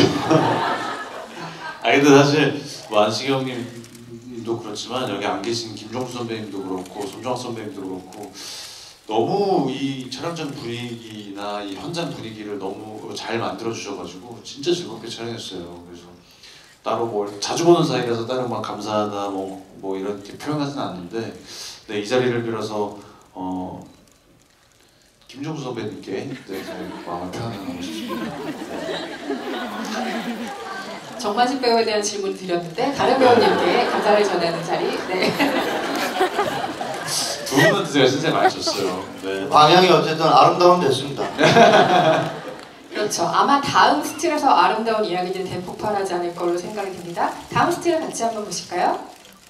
F: 아 근데 사실 뭐 안식이 형님도 그렇지만 여기 안 계신 김종수 선배님도 그렇고 손정학 선배님도 그렇고 너무 이 촬영장 분위기나 이 현장 분위기를 너무 잘 만들어 주셔가지고 진짜 즐겁게 촬영했어요. 그래서 따로 뭐 자주 보는 사이라서 따로 막 감사하다 뭐, 뭐 이렇게 표현하지는 않는데 네, 이 자리를 빌어서 어, 김종수 선배님께 네, 마음을 표현하고 싶습니다.
A: 정만식 배우에 대한 질문을 드렸는데 다른 배우님께 감사를 전하는 자리. 네.
F: 두 분한테 제가 진짜 많이 줬어요. 네.
D: 방향이 어쨌든 아름다운 됐습니다.
A: 그렇죠. 아마 다음 스틸에서 아름다운 이야기들이 대폭발하지 않을 걸로 생각이 듭니다. 다음 스틸을 같이 한번 보실까요?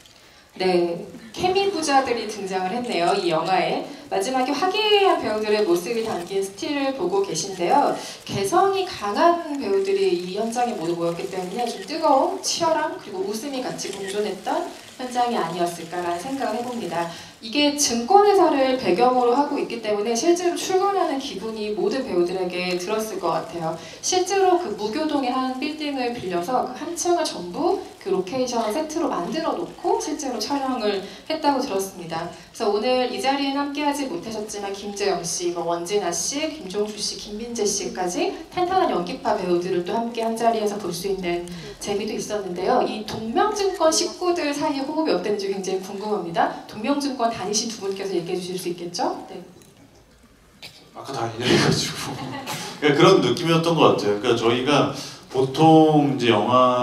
A: 네, 케미 부자들이 등장을 했네요. 이 영화에 마지막에 화기애애한 배우들의 모습이 담긴 스틸을 보고 계신데요. 개성이 강한 배우들이 이 현장에 모두 모였기 때문에 좀 뜨거운 치열함 그리고 웃음이 같이 공존했던 현장이 아니었을까라는 생각을 해봅니다. 이게 증권회사를 배경으로 하고 있기 때문에 실제로 출근하는 기분이 모든 배우들에게 들었을 것 같아요. 실제로 그 무교동의 한 빌딩을 빌려서 그 한 층을 전부 그 로케이션 세트로 만들어 놓고 실제로 촬영을 했다고 들었습니다. 그래서 오늘 이 자리에는 함께하지 못하셨지만 김재영 씨, 뭐 원진아 씨, 김종수 씨, 김민재 씨까지 탄탄한 연기파 배우들을 또 함께 한 자리에서 볼 수 있는 재미도 있었는데요. 이 동명증권 식구들 사이의 호흡이 어땠는지 굉장히 궁금합니다. 동명증권 다니신 두 분께서 얘기해 주실 수 있겠죠? 네.
F: 아까 다 얘기해가지고 그러니까 그런 느낌이었던 것 같아요. 그러니까 저희가 보통 이제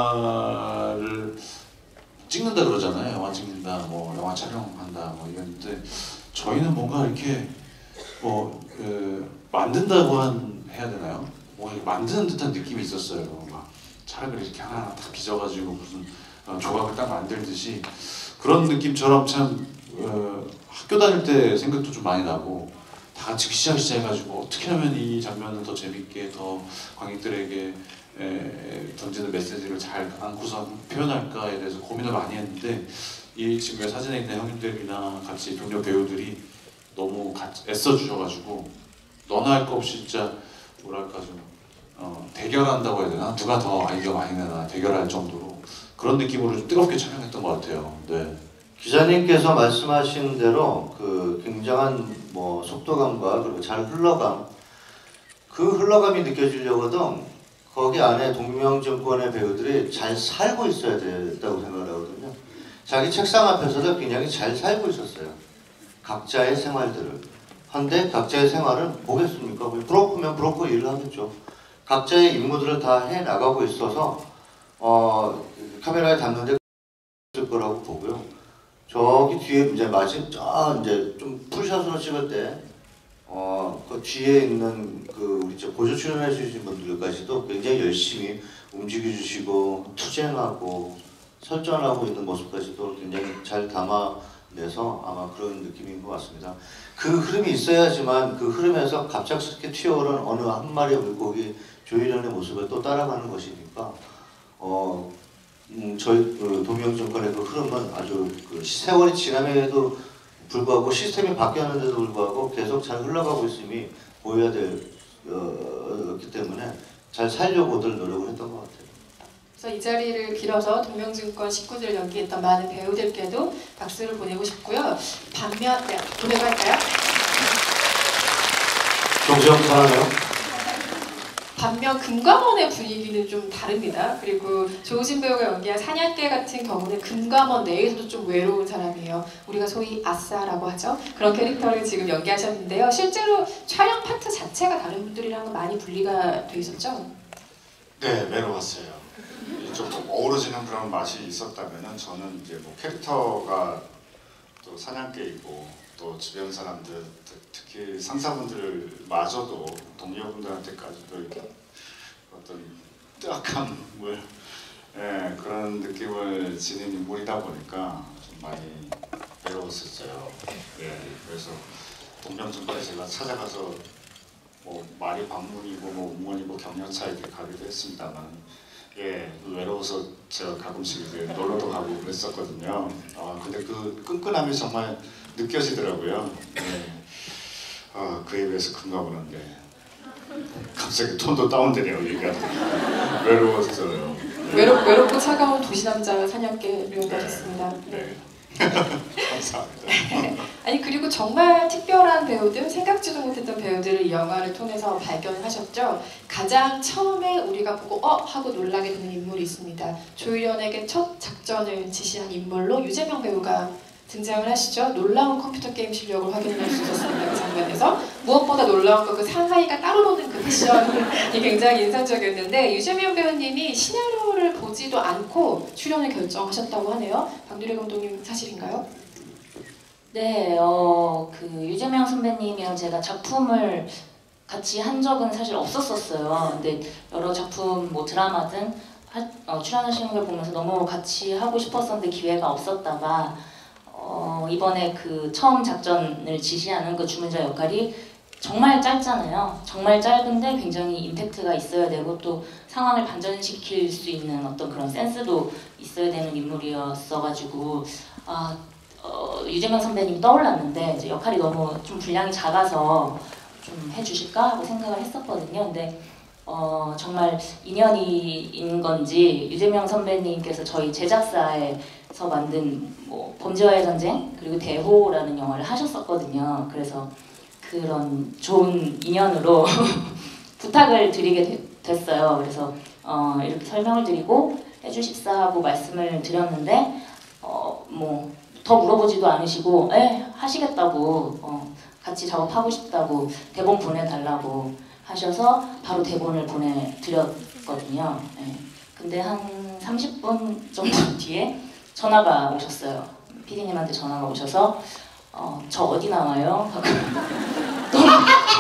F: 영화를 찍는다 그러잖아요. 영화 찍는다, 뭐 영화 촬영한다, 뭐 이랬는데 저희는 뭔가 이렇게 뭐 그, 만든다고 한 해야 되나요? 뭐 만드는 듯한 느낌이 있었어요. 막 차라리 이렇게 하나 딱 빚어가지고 무슨 어, 조각을 딱 만들듯이 그런 느낌처럼 참 어, 학교 다닐 때 생각도 좀 많이 나고 다 같이 시작시작 해가지고 어떻게 하면 이 장면을 더 재밌게 더 관객들에게 에, 던지는 메시지를 잘 안고서 표현할까에 대해서 고민을 많이 했는데 이 지금 사진에 있는 형님들이나 같이 동료 배우들이 너무 같이 애써주셔가지고 너나 할 거 없이 진짜 뭐랄까 좀 어, 대결한다고 해야 되나? 누가 더 아이디어 많이 내나 대결할 정도로 그런 느낌으로 좀 뜨겁게 촬영했던 것 같아요. 네.
D: 기자님께서 말씀하신 대로 그 굉장한 뭐 속도감과 그리고 잘 흘러감 그 흘러감이 느껴지려거든 거기 안에 동명증권의 배우들이 잘 살고 있어야 된다고 생각을 하거든요. 자기 책상 앞에서도 굉장히 잘 살고 있었어요. 각자의 생활들을. 한데 각자의 생활은 뭐겠습니까? 브로커면 브로커 일을 하겠죠. 각자의 임무들을 다 해나가고 있어서 어, 카메라에 담는데 있을 거라고 보고요. 저기 뒤에 이제 마침 쫙 이제 좀 풀샷으로 찍을 때 어, 그 뒤에 있는 그 우리 저 보조 출연해 주신 분들까지도 굉장히 열심히 움직여 주시고 투쟁하고 설전하고 있는 모습까지도 굉장히 잘 담아 내서 아마 그런 느낌인 것 같습니다. 그 흐름이 있어야지만 그 흐름에서 갑작스럽게 튀어오른 어느 한 마리의 물고기 조희련의 모습을 또 따라가는 것이니까 어, 음, 저희 그 동명증권의 그 흐름은 아주 그 세월이 지남에도 불구하고 시스템이 바뀌었는데도 불구하고 계속 잘 흘러가고 있음이 보여야 되기 어, 때문에 잘 살려고들 노력을 했던 것 같아요.
A: 그래서 이 자리를 빌어서 동명증권 식구들을 연기했던 많은 배우들께도 박수를 보내고 싶고요. 반면, 네, 보내고 할까요?
D: 정시영 잘하네요.
A: 반면 금감원의 분위기는 좀 다릅니다. 그리고 조우진 배우가 연기한 사냥개 같은 경우는 금감원 내에서도 좀 외로운 사람이에요. 우리가 소위 아싸라고 하죠. 그런 캐릭터를 지금 연기하셨는데요. 실제로 촬영 파트 자체가 다른 분들이랑은 많이 분리가 돼 있었죠?
E: 네, 외로웠어요. 좀, 좀 어우러지는 그런 맛이 있었다면은 저는 이제 뭐 캐릭터가 또 사냥개이고 또 주변 사람들, 특히 상사분들마저도 동료분들한테까지도 이렇게 어떤 뜨악함을 예, 그런 느낌을 지닌 인물이다 보니까 좀 많이 외로웠었어요. 예, 그래서 동명증권에 제가 찾아가서 뭐 말이 방문이고 뭐 응원이고 격려차 이렇게 가기도 했습니다만 예, 외로워서 제가 가끔씩 이제 놀러도 가고 그랬었거든요. 아, 근데 그 끈끈함이 정말 느껴지더라고요. 예. 아, 그에 비해서 금감원은 네. 갑자기 톤도 다운되네요, 얘기가. 외로웠어요.
A: 외롭, 외롭고 차가운 도시남자 사냥개를 연기하셨습니다.
E: 네. 감사합니다.
A: 아니 그리고 정말 특별한 배우들, 생각지도 못했던 배우들을 이 영화를 통해서 발견을 하셨죠. 가장 처음에 우리가 보고 어? 하고 놀라게 되는 인물이 있습니다. 조희련에게 첫 작전을 지시한 인물로 유재명 배우가 등장을 하시죠. 놀라운 컴퓨터 게임 실력을 확인할 수 있었습니다. 그 장면에서. 무엇보다 놀라운 건 그 상하이가 따로 노는 그 패션이 굉장히 인상적이었는데 유재명 배우님이 시나리오를 보지도 않고 출연을 결정하셨다고 하네요. 박누리 감독님 사실인가요?
C: 네, 어, 그 유재명 선배님이랑 제가 작품을 같이 한 적은 사실 없었었어요. 근데 여러 작품, 뭐 드라마든 하, 어, 출연하시는 걸 보면서 너무 같이 하고 싶었었는데 기회가 없었다가 어, 이번에 그 처음 작전을 지시하는 그 주문자 역할이 정말 짧잖아요. 정말 짧은데 굉장히 임팩트가 있어야 되고 또 상황을 반전시킬 수 있는 어떤 그런 센스도 있어야 되는 인물이었어가지고 아, 어, 유재명 선배님이 떠올랐는데 이제 역할이 너무 좀 분량이 작아서 좀 해주실까 하고 생각을 했었거든요. 근데 어, 정말 인연인 건지 유재명 선배님께서 저희 제작사에서 만든 뭐 범죄와의 전쟁 그리고 대호라는 영화를 하셨었거든요. 그래서 그런 좋은 인연으로 부탁을 드리게 되, 됐어요. 그래서 어, 이렇게 설명을 드리고 해주십사 하고 말씀을 드렸는데 어, 뭐 더 물어보지도 않으시고 에 하시겠다고 어, 같이 작업하고 싶다고 대본 보내달라고 하셔서 바로 대본을 보내드렸거든요. 네. 근데 한 삼십 분 정도 뒤에 전화가 오셨어요. 피디님한테 전화가 오셔서 어, 저 어디 나와요? 너무,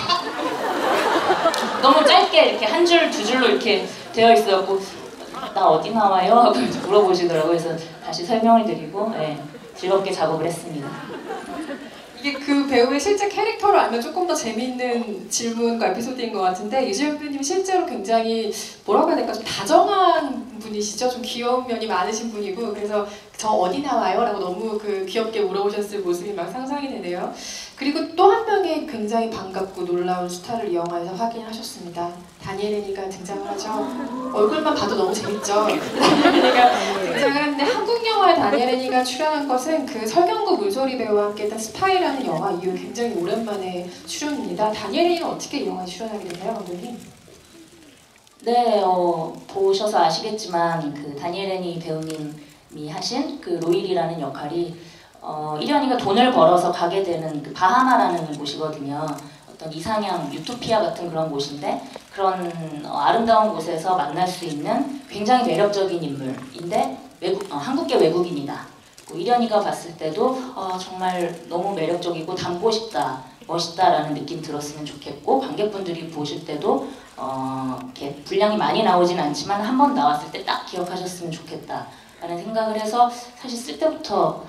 C: 너무 짧게 이렇게 한 줄, 두 줄로 이렇게 되어 있어갖고 나 어디 나와요? 하고 물어보시더라고요. 그래서 다시 설명을 드리고 네, 즐겁게 작업을 했습니다.
A: 이게 그 배우의 실제 캐릭터를 알면 조금 더 재미있는 질문과 에피소드인 것 같은데 유재명 배우님 실제로 굉장히 뭐라고 해야 될까 좀 다정한 분이시죠. 좀 귀여운 면이 많으신 분이고 그래서 저 어디 나와요? 라고 너무 그 귀엽게 물어보셨을 모습이 막 상상이 되네요. 그리고 또 한 명의 굉장히 반갑고 놀라운 스타를 이 영화에서 확인하셨습니다. 다니엘 레니가 등장을 하죠. 얼굴만 봐도 너무 재밌죠. 다니엘 레니가 등장을 하는데 한국 영화에 다니엘 레니가 출연한 것은 그 설경구 문소리 배우와 함께 했던 스파이라는 영화 이후 굉장히 오랜만에 출연입니다. 다니엘 레니는 어떻게 이 영화에 출연하게 됐나요, 감독님?
C: 네, 어, 보셔서 아시겠지만 그 다니엘 레니 배우님이 하신 그 로일이라는 역할이 어, 이련이가 돈을 벌어서 가게 되는 그 바하마라는 곳이거든요. 어떤 이상향 유토피아 같은 그런 곳인데 그런 어, 아름다운 곳에서 만날 수 있는 굉장히 매력적인 인물인데 외국, 어, 한국계 외국인이다. 뭐 이련이가 봤을 때도 어, 정말 너무 매력적이고 닮고 싶다, 멋있다라는 느낌 들었으면 좋겠고 관객분들이 보실 때도 어, 이렇게 분량이 많이 나오진 않지만 한 번 나왔을 때 딱 기억하셨으면 좋겠다라는 생각을 해서 사실 쓸 때부터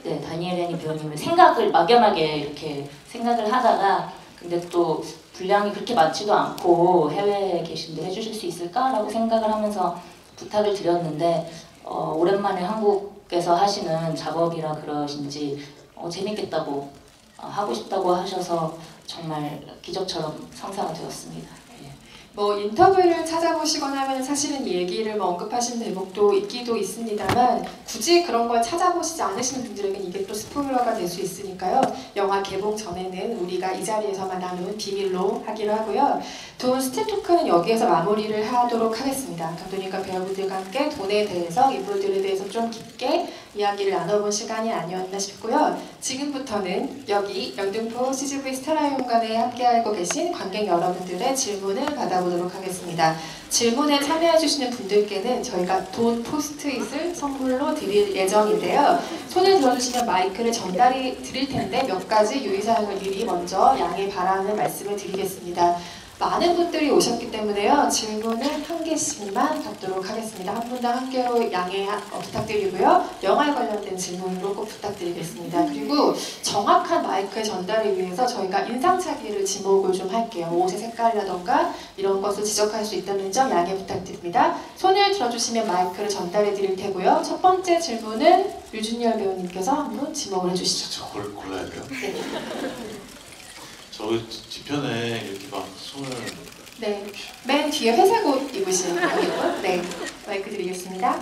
C: 네, 다니엘 레니 배우님을 생각을 막연하게 이렇게 생각을 하다가 근데 또 분량이 그렇게 많지도 않고 해외에 계신데 해주실 수 있을까라고 생각을 하면서 부탁을 드렸는데 어, 오랜만에 한국에서 하시는 작업이라 그러신지 어, 재밌겠다고 어, 하고 싶다고 하셔서 정말 기적처럼 성사가 되었습니다. 예.
A: 뭐 인터뷰를 찾아보시거나 하면 사실은 이 얘기를 뭐 언급하신 대목도 있기도 있습니다만 굳이 그런 걸 찾아보시지 않으시는 분들에게는 이게 또 스포일러가 될 수 있으니까요. 영화 개봉 전에는 우리가 이 자리에서만 나눈 비밀로 하기로 하고요. 돈 스텝 토크는 여기에서 마무리를 하도록 하겠습니다. 감독님과 배우분들과 함께 돈에 대해서 인물들에 대해서 좀 깊게 이야기를 나눠본 시간이 아니었나 싶고요. 지금부터는 여기 영등포 씨지브이 스타라이온관에 함께하고 계신 관객 여러분들의 질문을 받아보도록 하겠습니다. 질문에 참여해주시는 분들께는 저희가 돈 포스트잇을 선물로 드릴 예정인데요. 손을 들어주시면 마이크를 전달이 드릴 텐데 몇 가지 유의사항을 미리 먼저 양해 바라는 말씀을 드리겠습니다. 많은 분들이 오셨기 때문에요. 질문을 한 개씩만 받도록 하겠습니다. 한 분당 한 개로 양해 어, 부탁드리고요. 영화에 관련된 질문으로 꼭 부탁드리겠습니다. 그리고 정확한 마이크의 전달을 위해서 저희가 인상착의를 지목을 좀 할게요. 옷의 색깔이라던가 이런 것을 지적할 수 있다는 점 양해 부탁드립니다. 손을 들어주시면 마이크를 전달해 드릴 테고요. 첫 번째 질문은 류준열 배우님께서 한번 지목을 해주시죠.
F: 저 골, 골라야 돼요?
A: 네.
F: 저기 뒤편에 이렇게 막 손을
A: 네, 맨 뒤에 회색 옷 입으신 분이고, 네, 마이크 드리겠습니다.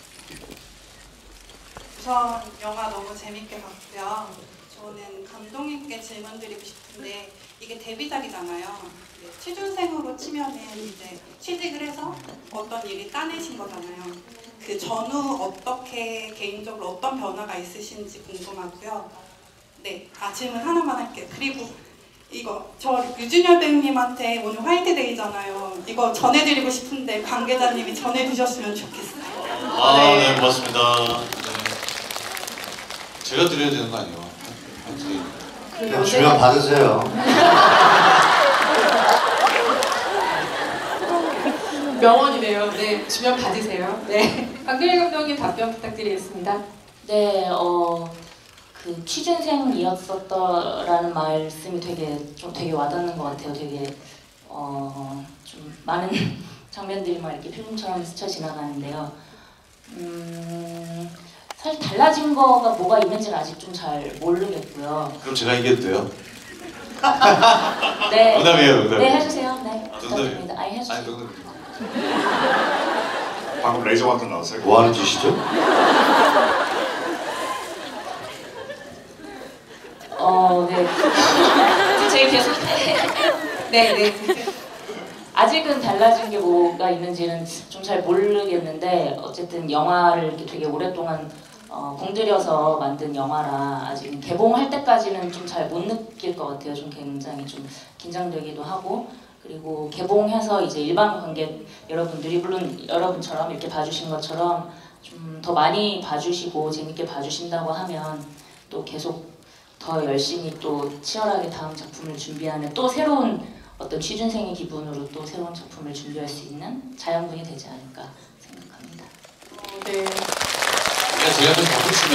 G: 우선 영화 너무 재밌게 봤고요. 저는 감독님께 질문 드리고 싶은데 이게 데뷔작이잖아요. 네, 취준생으로 치면은 이제 취직을 해서 어떤 일이 따내신 거잖아요. 그 전후 어떻게 개인적으로 어떤 변화가 있으신지 궁금하고요. 네, 아 질문 하나만 할게요. 그리고 이거 저 류준열 배우님한테 오늘 화이트데이잖아요. 이거 전해드리고 싶은데 관계자님이 전해주셨으면 좋겠어요.
F: 아, 네, 고맙습니다. 네. 제가 드려야 되는 거 아니에요? 화이트데이.
D: 그냥 주면 받으세요.
A: 명언이네요. 네, 주면 받으세요. 네, 박근혜 감독님 답변 부탁드리겠습니다.
C: 네, 어, 그 취준생이었었다라는 말씀이 되게 좀 되게 와닿는 것 같아요. 되게 어, 좀 많은 장면들이 막 이렇게 필름처럼 스쳐 지나가는데요. 음, 사실 달라진 거가 뭐가 있는지는 아직 좀 잘 모르겠고요.
F: 그럼 제가 이겨도 돼요?
C: 네,
F: 농담이에요, 농담이에요.
C: 네 해주세요. 네,
F: 아,
C: 부탁드립니다. 아니 해주세요.
F: 아니, 농담이에요.
E: 방금 레이저 관통 나왔어요.
D: 뭐 하는 짓이죠?
C: 어, 네. 제가 계속
A: 네, 네.
C: 아직은 달라진 게 뭐가 있는지는 좀 잘 모르겠는데 어쨌든 영화를 이렇게 되게 오랫동안 어, 공들여서 만든 영화라 아직 개봉할 때까지는 좀 잘 못 느낄 것 같아요. 좀 굉장히 좀 긴장되기도 하고 그리고 개봉해서 이제 일반 관객 여러분들이 물론 여러분처럼 이렇게 봐주신 것처럼 좀 더 많이 봐주시고 재밌게 봐주신다고 하면 또 계속 더 열심히 또 치열하게 다음 작품을 준비하는 또 새로운 어떤 취준생의 기분으로 또 새로운 작품을 준비할 수 있는 자양분이 되지 않을까 생각합니다.
A: 어, 네.
F: 그러니까 제가 좀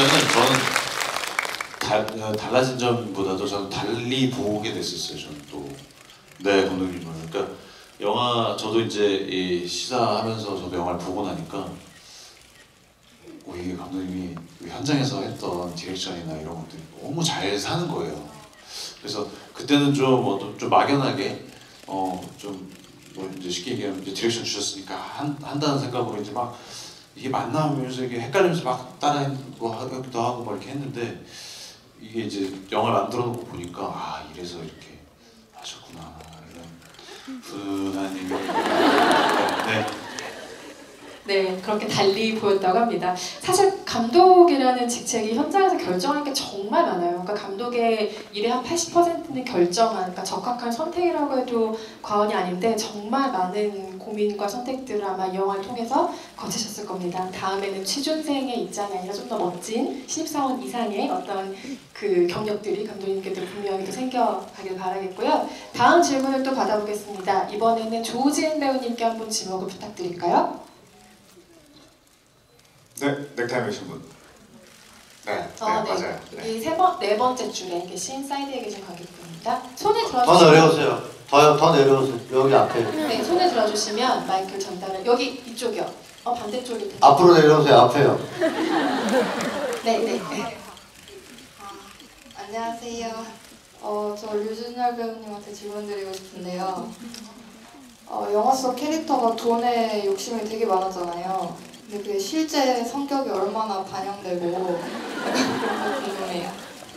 F: 바꾸시면은 저는 달, 달라진 점보다도 저는 달리 보게 됐었어요. 저는 또 네, 감독님을. 그러니까 영화 저도 이제 이 시사하면서 저도 영화를 보고 나니까 오, 이게 감독님이 현장에서 했던 디렉션이나 이런 것들이 너무 잘 사는 거예요. 그래서 그때는 좀, 어, 좀 막연하게 어, 좀 뭐 이제 쉽게 얘기하면 이제 디렉션 주셨으니까 한, 한다는 생각으로 이제 막 이게 맞나 하면서 이게 헷갈리면서 막 따라 뭐 하기도 하고 막 이렇게 했는데 이게 이제 영화를 만들어 놓고 보니까 아 이래서 이렇게 하셨구나 이런 분한 네.
A: 네, 그렇게 달리 보였다고 합니다. 사실 감독이라는 직책이 현장에서 결정할 게 정말 많아요. 그러니까 감독의 일의 한 팔십 퍼센트는 결정한, 그러니까 적합한 선택이라고 해도 과언이 아닌데 정말 많은 고민과 선택들을 아마 이 영화를 통해서 거치셨을 겁니다. 다음에는 취준생의 입장이 아니라 좀 더 멋진 신입사원 이상의 어떤 그 경력들이 감독님께도 분명히 또 생겨가길 바라겠고요. 다음 질문을 또 받아보겠습니다. 이번에는 조우진 배우님께 한번 지목을 부탁드릴까요?
E: 네, 넥타이 매신 분.
D: 네.
A: 아, 네.
E: 맞아요. 네.
A: 여기 세 번, 네 번째 줄에 계신 사이드에 계신 관객분입니다. 손을
D: 더
A: 들어주시면
D: 내려오세요. 더, 더 내려오세요. 여기 앞에.
A: 네, 손을 들어주시면 마이크 전달을 여기 이쪽이요. 어 반대쪽이 돼.
D: 앞으로 내려오세요. 앞에요.
A: 네, 네. 네.
H: 아, 안녕하세요. 어, 저 류준열 배우님한테 질문 드리고 싶은데요. 어, 영화 속 캐릭터가 돈에 욕심이 되게 많았잖아요. 근데 그게 실제 성격이 얼마나 반영되고 그런 거 궁금해요.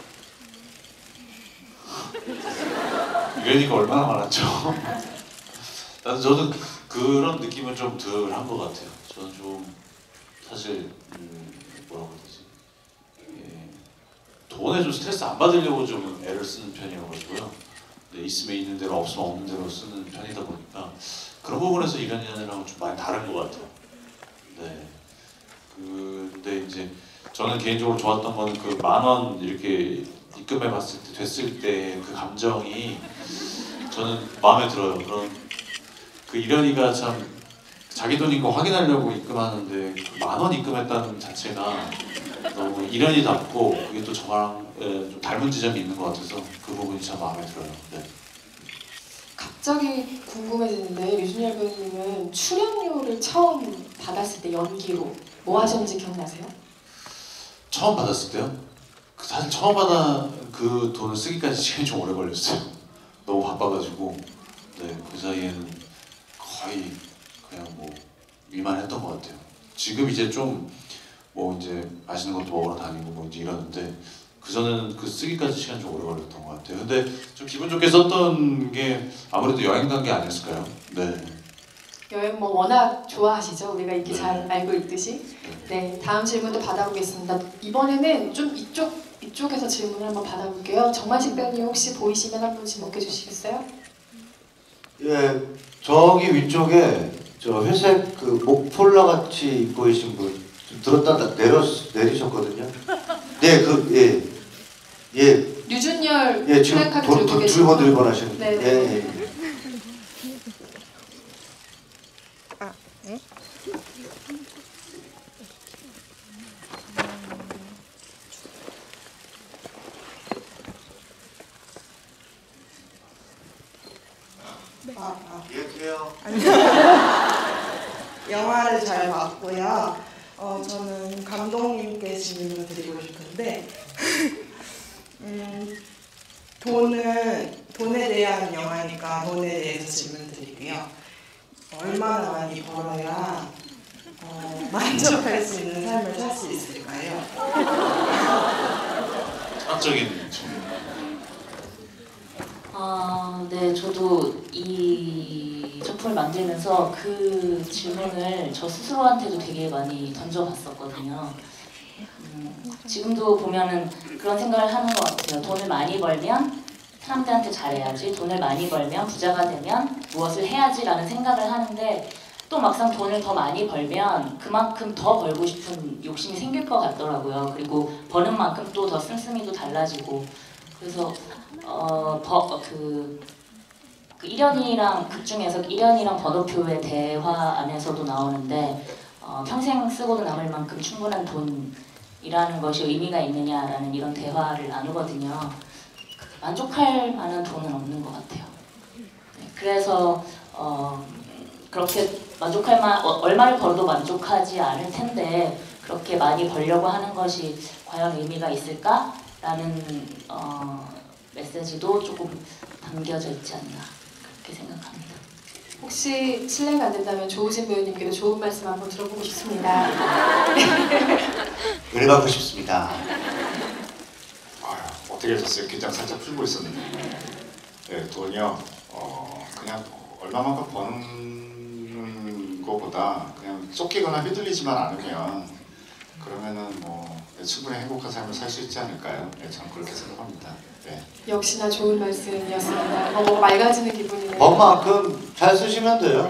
F: 이러니까 얼마나 많았죠. 나도 저도 그런 느낌은 좀 덜 한 것 같아요. 저는 좀 사실 음, 뭐라고 해야 되지? 예, 돈에 좀 스트레스 안 받으려고 좀 애를 쓰는 편이어가지고요. 네, 있으면 있는 대로 없으면 없는 대로 쓰는 편이다 보니까 그런 부분에서 이런 연애랑은 좀 많이 다른 것 같아요. 네. 근데 이제 저는 개인적으로 좋았던 거는 그 만 원 이렇게 입금해 봤을 때 됐을 때 그 감정이 저는 마음에 들어요. 그런 그 이련이가 참 자기 돈인 거 확인하려고 입금하는데 그 만 원 입금했다는 자체가 너무 이련이답고 그게 또 저랑 예, 좀 닮은 지점이 있는 것 같아서 그 부분이 참 마음에 들어요. 네.
A: 갑자기 궁금해지는데 류준열 배우님은 출연료를 처음 받았을 때 연기로 뭐 하셨는지 기억나세요?
F: 처음 받았을 때요? 그 사실 처음 받아 그 돈을 쓰기까지 시간이 좀 오래 걸렸어요. 너무 바빠가지고 네, 그 사이에는 거의 그냥 뭐 일만 했던 것 같아요. 지금 이제 좀 뭐 이제 맛있는 것도 먹으러 다니고 뭐 이제 이러는데 그 전에는 그 쓰기까지 시간 좀 오래 걸렸던 것 같아요. 근데 좀 기분 좋게 썼던 게 아무래도 여행 간 게 아니었을까요? 네.
A: 여행 뭐 워낙 좋아하시죠? 우리가 이렇게
F: 네.
A: 잘 알고 있듯이.
F: 네.
A: 네, 다음 질문도 받아보겠습니다. 이번에는 좀 이쪽 이쪽에서 질문을 한번 받아볼게요. 정만식 배우님 혹시 보이시면 한 분씩 먹게 주시겠어요?
D: 예, 저기 위쪽에 저 회색 그 목폴라 같이 입고 계신 분 좀 들었다 내려 내리셨거든요. 네, 그 예, 예,
A: 류준열
D: 예 지금
A: 플래카드
D: 돈
A: 들고 계신
D: 들고
A: 분.
D: 들고 하시는.
A: 네,
D: 예,
A: 네.
D: 예.
H: 아, 아.
D: 예, 그래요.
I: 영화를 잘 봤고요. 어, 저는 감독님께 질문을 드리고 싶은데 음, 돈은 돈에 대한 영화니까 돈에 대해서 질문 드리고요. 얼마나 많이 벌어야 어, 만족할 수 있는 삶을 살 수 있을까요?
F: 철학적인 질문.
C: 아, 네, 저도 이 작품을 만들면서 그 질문을 저 스스로한테도 되게 많이 던져봤었거든요. 음, 지금도 보면은 그런 생각을 하는 것 같아요. 돈을 많이 벌면 사람들한테 잘해야지, 돈을 많이 벌면 부자가 되면 무엇을 해야지라는 생각을 하는데 또 막상 돈을 더 많이 벌면 그만큼 더 벌고 싶은 욕심이 생길 것 같더라고요. 그리고 버는 만큼 또 더 씀씀이도 달라지고 그래서 어, 버, 그, 그 일연이랑 극 중에서 일연이랑 번호표의 대화 안에서도 나오는데 어, 평생 쓰고도 남을 만큼 충분한 돈이라는 것이 의미가 있느냐라는 이런 대화를 나누거든요. 만족할 만한 돈은 없는 것 같아요. 네, 그래서 어, 그렇게 만족할 만 어, 얼마를 벌어도 만족하지 않을 텐데 그렇게 많이 벌려고 하는 것이 과연 의미가 있을까라는 어, 메시지도 조금 담겨져 있지 않나 그렇게 생각합니다.
A: 혹시 실례가 안 된다면 조우진 배우님께도 좋은 말씀 한번 들어보고 싶습니다.
D: 은혜 받고 싶습니다.
E: 아유, 어떻게 하셨어요? 긴장 살짝 풀고 있었는데. 네, 돈이요. 어, 그냥 얼마만큼 버는 거보다 그냥 쫓기거나 휘둘리지만 않으면 그러면은 뭐 충분히 행복한 삶을 살 수 있지 않을까요? 네, 저는 그렇게 생각합니다. 네.
A: 역시나 좋은 말씀이었습니다. 어, 뭔가 맑아지는 기분이네요.
D: 번 만큼 잘 쓰시면 돼요.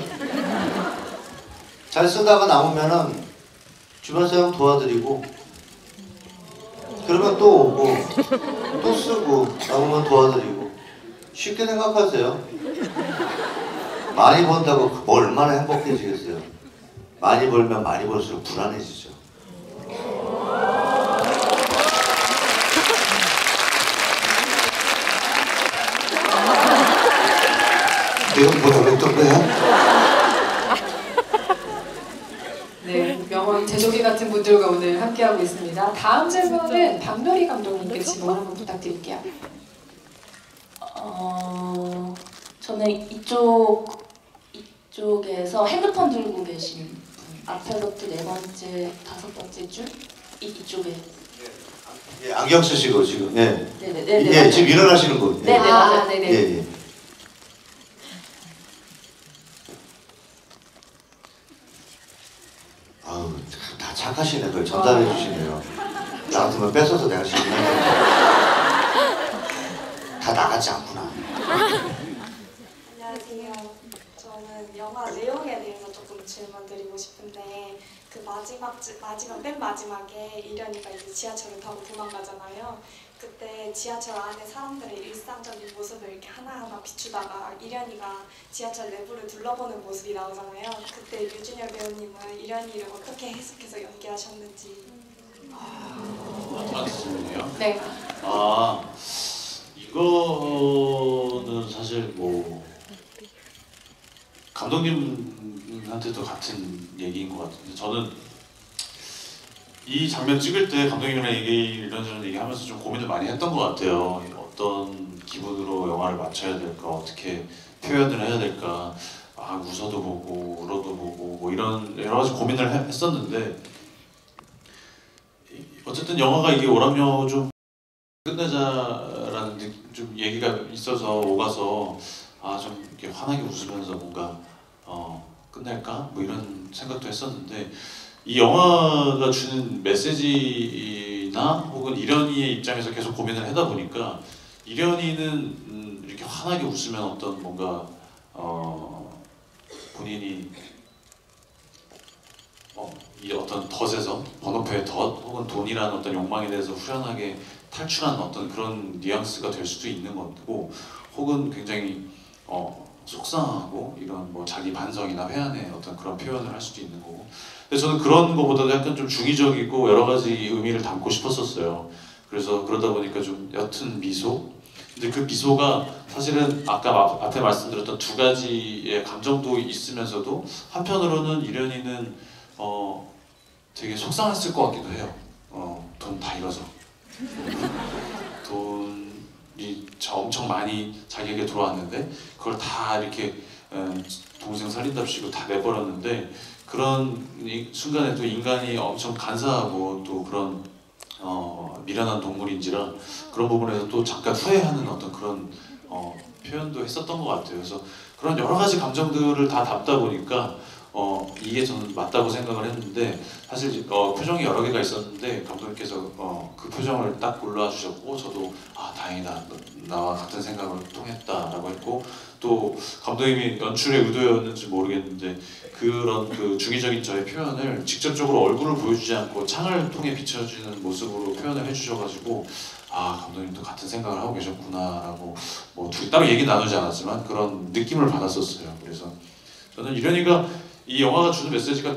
D: 잘 쓰다가 남으면은 주변 사람 도와드리고 그러면 또 오고 또 쓰고 남으면 도와드리고 쉽게 생각하세요. 많이 번다고 얼마나 행복해지겠어요. 많이 벌면 많이 벌수록 불안해지죠.
A: 알겠습니다. 다음 질문은 박노리 감독님께 질문 한번 부탁드릴게요.
C: 어, 저는 이쪽 이쪽에서 핸드폰 들고 계신 분, 앞에서부터 네 번째, 다섯 번째 줄 이, 이쪽에.
D: 예, 안경 쓰시고 지금. 예.
C: 네네네.
D: 예, 지금 일어나시는 분. 예.
C: 네네 맞아요.
A: 아, 네네.
D: 예, 예. 아우, 다 착하시네. 그걸 전달해 주시네요. 나 같으면 뺏어서 내가 지금 다 나가지 않구나.
J: 안녕하세요. 저는 영화 내용에 대해서 조금 질문 드리고 싶은데 그 마지막 마지막 맨 마지막에 이련이가 이제 지하철을 타고 도망가잖아요. 그때 지하철 안에 사람들의 일상적인 모습을 이렇게 하나하나 비추다가 이련이가 지하철 내부를 둘러보는 모습이 나오잖아요. 그때 류준열 배우님은 이련이를 어떻게 해석해서 연기하셨는지.
F: 마지막 질문이요?
A: 네.
F: 아, 이거는 사실 뭐 감독님한테도 같은 얘기인 것 같은데, 저는 이 장면 찍을 때 감독님이랑 얘기 이런저런 얘기하면서 좀 고민을 많이 했던 것 같아요. 어떤 기분으로 영화를 맞춰야 될까, 어떻게 표현을 해야 될까, 아 웃어도 보고 울어도 보고 뭐 이런 여러 가지 고민을 했었는데, 어쨌든 영화가 이게 오락영화고 좀 끝내자라는 좀 얘기가 있어서 오가서 아 좀 이렇게 환하게 웃으면서 뭔가 어 끝낼까 뭐 이런 생각도 했었는데, 이 영화가 주는 메시지나 혹은 이련이의 입장에서 계속 고민을 하다 보니까 이련이는 음 이렇게 환하게 웃으면 어떤 뭔가 어 본인이 어, 이 어떤 덫에서, 번호표의 덫 혹은 돈이라는 어떤 욕망에 대해서 후련하게 탈출하는 어떤 그런 뉘앙스가 될 수도 있는 거고, 혹은 굉장히 어, 속상하고 이런 뭐 자기 반성이나 회한의 어떤 그런 표현을 할 수도 있는 거고. 근데 저는 그런 거보다도 약간 좀 중의적이고 여러 가지 의미를 담고 싶었었어요. 그래서 그러다 보니까 좀 옅은 미소. 근데 그 미소가 사실은 아까 앞에 말씀드렸던 두 가지의 감정도 있으면서도 한편으로는 이련이는 어 되게 속상했을 것 같기도 해요. 어, 돈 다 잃어서 돈이 엄청 많이 자기에게 들어왔는데 그걸 다 이렇게 동생 살린답시고 다 내버렸는데, 그런 순간에 또 인간이 엄청 간사하고 또 그런 어, 미련한 동물인지라 그런 부분에서 또 잠깐 후회하는 어떤 그런 어, 표현도 했었던 것 같아요. 그래서 그런 여러 가지 감정들을 다 담다 보니까 어, 이게 저는 맞다고 생각을 했는데, 사실 어, 표정이 여러 개가 있었는데 감독님께서 어, 그 표정을 딱 골라주셨고, 저도 아 다행이다, 나와 같은 생각을 통했다라고 했고, 또 감독님이 연출의 의도였는지 모르겠는데 그런 그 중의적인 저의 표현을 직접적으로 얼굴을 보여주지 않고 창을 통해 비춰지는 모습으로 표현을 해주셔가지고, 아 감독님도 같은 생각을 하고 계셨구나라고, 뭐 둘이 따로 얘기 나누지 않았지만 그런 느낌을 받았었어요. 그래서 저는 이련이가 이 영화가 주는 메시지가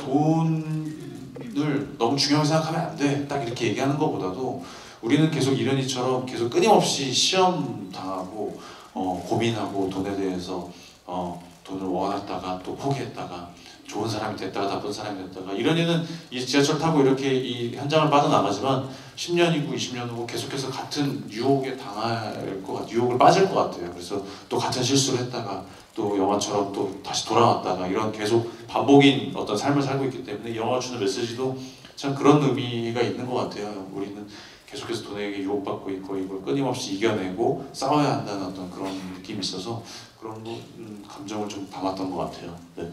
F: 돈을 너무 중요하게 생각하면 안 돼, 딱 이렇게 얘기하는 것보다도 우리는 계속 이련이처럼 계속 끊임없이 시험 당하고 어, 고민하고 돈에 대해서 어, 돈을 원했다가 또 포기했다가 좋은 사람이 됐다가 나쁜 사람이 됐다가, 이련이는 이 지하철 타고 이렇게 이 현장을 빠져나가지만 십 년이고 이십 년 후고 계속해서 같은 유혹에 당할 것 같아요. 유혹을 빠질 것 같아요. 그래서 또 같은 실수를 했다가 또 영화처럼 또 다시 돌아왔다가 이런 계속 반복인 어떤 삶을 살고 있기 때문에 이 영화가 주는 메시지도 참 그런 의미가 있는 것 같아요. 우리는 계속해서 돈에게 유혹받고 있고 이걸 끊임없이 이겨내고 싸워야 한다는 어떤 그런 느낌이 있어서 그런 음, 감정을 좀 담았던 것 같아요. 네.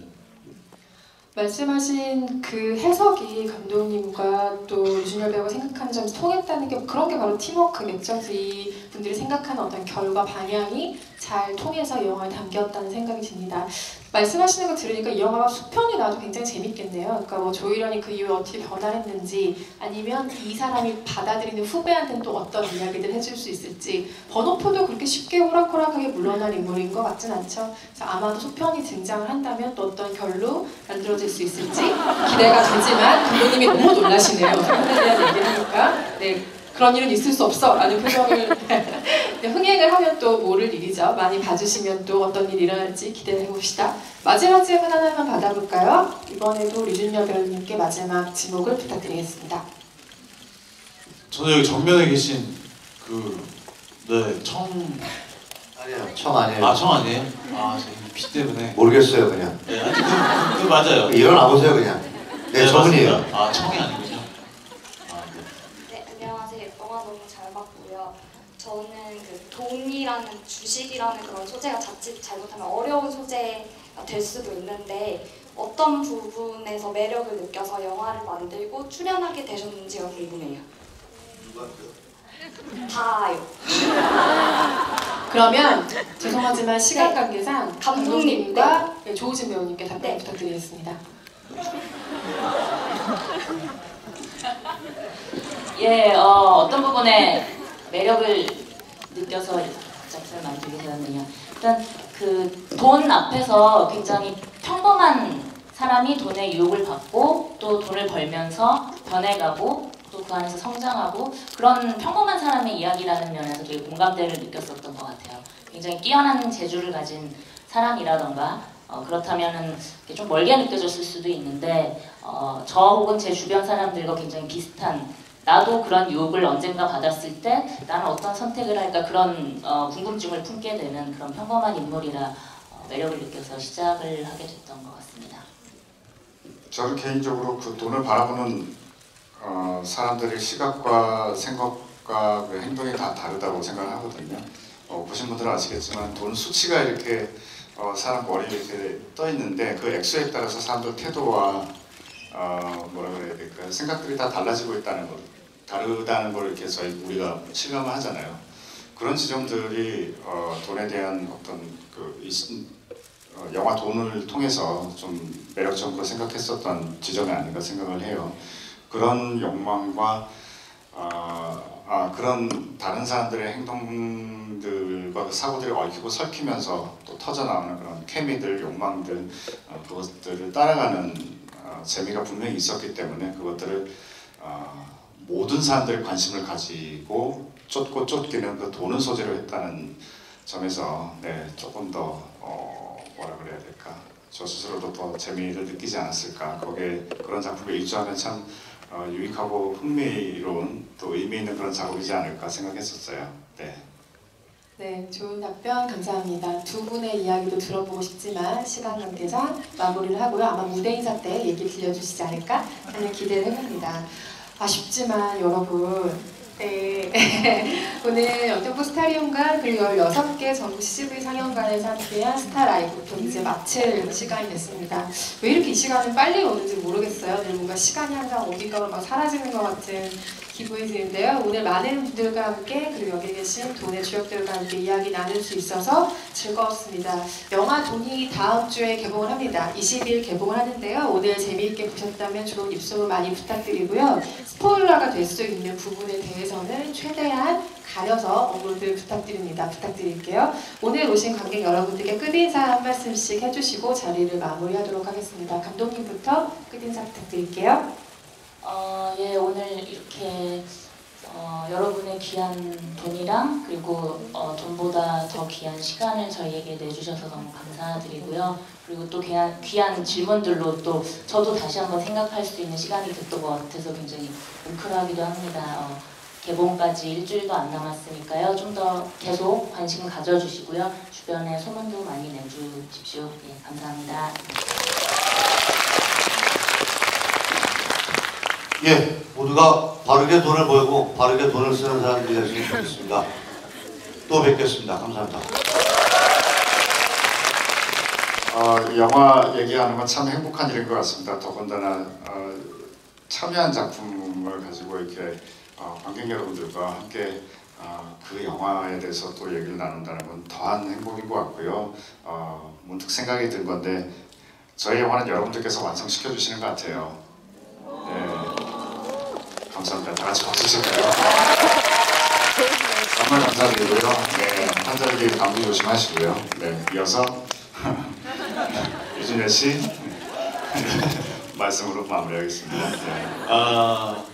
A: 말씀하신 그 해석이 감독님과 또 류준열 배우가 생각하는 점이 통했다는 게, 그런 게 바로 팀워크겠죠. 이 분들이 생각하는 어떤 결과 방향이 잘 통해서 영화에 담겼다는 생각이 듭니다. 말씀하시는 거 들으니까 이 영화가 수편이 나도 굉장히 재밌겠네요. 그러니까 뭐 조일현이 그 이후에 어떻게 변화했는지, 아니면 이 사람이 받아들이는 후배한테는 또 어떤 이야기를 해줄 수 있을지. 번호표도 그렇게 쉽게 호락호락하게 물러날 인물인 것 같진 않죠. 그래서 아마도 수편이 등장을 한다면 또 어떤 결로 만들어질 수 있을지 기대가 되지만, 감독님이 너무 놀라시네요. 수편에 대한 얘기를 하니까. 네. 그런 일은 있을 수 없어 라는 표정을 흥행을 하면 또 모를 일이죠. 많이 봐주시면 또 어떤 일이 일어날지 기대해 봅시다. 마지막 질문 하나만 받아볼까요? 이번에도 류준열 배우님께 마지막 지목을 부탁드리겠습니다.
F: 저는 여기 정면에 계신 그 네, 청
D: 아니에요. 청 아니에요.
F: 아, 청 아니에요? 아, 피 때문에.
D: 모르겠어요, 그냥.
F: 네, 아니, 그, 그 맞아요.
D: 일어나 보세요, 그냥. 네, 저분이에요.
F: 맞습니다. 아, 청이 아니군요. 아, 네.
J: 네, 안녕하세요. 영화 너무 잘 봤고요. 저는 그 돈이라는 주식이라는 그런 소재가 자칫 잘못하면 어려운 소재가 될 수도 있는데 어떤 부분에서 매력을 느껴서 영화를 만들고 출연하게 되셨는지가 궁금해요. 다요.
A: 그러면 죄송하지만 시간 관계상
J: 감독님,
A: 감독님과 네, 조우진 배우님께 답변
J: 네.
A: 부탁드리겠습니다.
C: 예, 어, 어떤 부분에 매력을 느껴서 작품을 만들게 되었느냐. 일단 그 돈 앞에서 굉장히 평범한 사람이 돈의 유혹을 받고 또 돈을 벌면서 변해가고 또 그 안에서 성장하고 그런 평범한 사람의 이야기라는 면에서 되게 공감대를 느꼈었던 것 같아요. 굉장히 뛰어난 재주를 가진 사람이라던가 어, 그렇다면은 좀 멀게 느껴졌을 수도 있는데 어, 저 혹은 제 주변 사람들과 굉장히 비슷한 나도 그런 유혹을 언젠가 받았을 때 나는 어떤 선택을 할까 그런 어, 궁금증을 품게 되는 그런 평범한 인물이라 어, 매력을 느껴서 시작을 하게 됐던 것 같습니다.
E: 저는 개인적으로 그 돈을 바라보는 어, 사람들의 시각과 생각과 그 행동이 다 다르다고 생각을 하거든요. 어, 보신 분들은 아시겠지만 돈 수치가 이렇게 어, 사람 머리에 이렇게 떠 있는데 그 액수에 따라서 사람들 태도와 어, 뭐라 그래야 될까요? 생각들이 다 달라지고 있다는 것, 다르다는 걸 이렇게 저희 우리가 실감을 하잖아요. 그런 지점들이 어, 돈에 대한 어떤 그 이, 어, 영화 돈을 통해서 좀 매력적으로 생각했었던 지점이 아닌가 생각을 해요. 그런 욕망과 어, 아, 그런 다른 사람들의 행동들과 사고들이 얽히고 설키면서 또 터져나오는 그런 케미들, 욕망들 어, 그것들을 따라가는 어, 재미가 분명히 있었기 때문에 그것들을 어, 모든 사람들이 관심을 가지고 쫓고 쫓기는 그 돈을 소재로 했다는 점에서 네, 조금 더 어, 뭐라 그래야 될까 저 스스로도 더 재미를 느끼지 않았을까. 거기에 그런 작품을 일조하면 참 어, 유익하고 흥미로운 또 의미 있는 그런 작업이지 않을까 생각했었어요. 네.
A: 네, 좋은 답변 감사합니다. 두 분의 이야기도 들어보고 싶지만 시간 관계상 마무리를 하고요. 아마 무대 인사 때 얘기 들려주시지 않을까 하는 기대를 해봅니다. 아쉽지만 여러분 네. 오늘 영등포 스타리움관 그리고 열여섯 개 전국 씨지브이 상영관에서 함께한 스타 라이브도 이제 마칠 시간이 됐습니다. 왜 이렇게 이 시간은 빨리 오는지 모르겠어요. 늘 뭔가 시간이 항상 어딘가로 막 사라지는 것 같은 기분이 드는데요. 오늘 많은 분들과 함께 그리고 여기 계신 돈의 주역들과 함께 이야기 나눌 수 있어서 즐거웠습니다. 영화 돈이 다음 주에 개봉을 합니다. 이십 일 개봉을 하는데요. 오늘 재미있게 보셨다면 좋은 입소문 많이 부탁드리고요. 스포일러가 될 수 있는 부분에 대해서는 최대한 가려서 언급을 부탁드립니다. 부탁드릴게요. 오늘 오신 관객 여러분들께 끝인사 한 말씀씩 해주시고 자리를 마무리하도록 하겠습니다. 감독님부터 끝인사 부탁드릴게요.
C: 어, 예, 오늘 이렇게 어, 여러분의 귀한 돈이랑 그리고 어, 돈보다 더 귀한 시간을 저희에게 내주셔서 너무 감사드리고요. 그리고 또 귀한, 귀한 질문들로 또 저도 다시 한번 생각할 수 있는 시간이 됐던 것 같아서 굉장히 뭉클하기도 합니다. 어, 개봉까지 일주일도 안 남았으니까요. 좀 더 계속 관심 가져주시고요. 주변에 소문도 많이 내주십시오. 예, 감사합니다.
D: 예, 모두가 바르게 돈을 벌고 바르게 돈을 쓰는 사람들이 되시길 바라겠습니다. 또 뵙겠습니다. 감사합니다.
E: 어, 영화 얘기하는 건 참 행복한 일인 것 같습니다. 더군다나 어, 참여한 작품을 가지고 이렇게 어, 관객 여러분들과 함께 어, 그 영화에 대해서 또 얘기를 나눈다는 건 더한 행복인 것 같고요. 어, 문득 생각이 든 건데 저희 영화는 여러분들께서 완성시켜 주시는 것 같아요. 네. 감사합니다. 다 같이 박수 칠까요? 정말 감사드리고요. 네, 환자들이 감기 조심하시고요. 네, 이어서 유준열 씨 말씀으로 마무리하겠습니다. 네.
F: 아,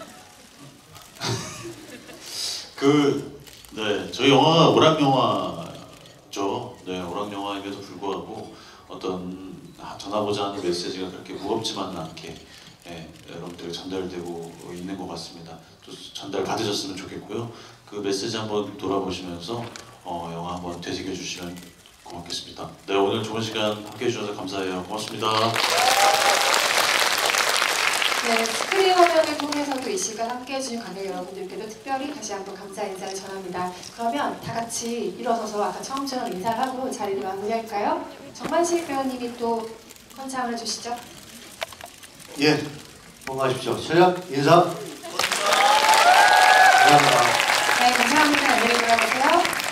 F: 그, 네, 저희 영화가 오락 영화죠. 네, 오락 영화임에도 불구하고 어떤 전하고자 하는 메시지가 그렇게 무겁지만은 않게 예, 여러분들에게 전달되고 있는 것 같습니다. 또 전달 받으셨으면 좋겠고요. 그 메시지 한번 돌아보시면서 어, 영화 한번 되새겨 주시면 고맙겠습니다. 네, 오늘 좋은 시간 함께 해주셔서 감사해요. 고맙습니다.
A: 네, 스크린 화면을 통해서도 이 시간 함께 해주신 관객 여러분들께도 특별히 다시 한번 감사 인사를 전합니다. 그러면 다 같이 일어서서 아까 처음처럼 인사를 하고 자리를 마무리할까요? 정만식 배우님이 또 선창을 해주시죠.
D: 예, 건강하십시오. 철학 인사. 감사합니다.
A: 네, 감사합니다. 안녕히 돌아가세요.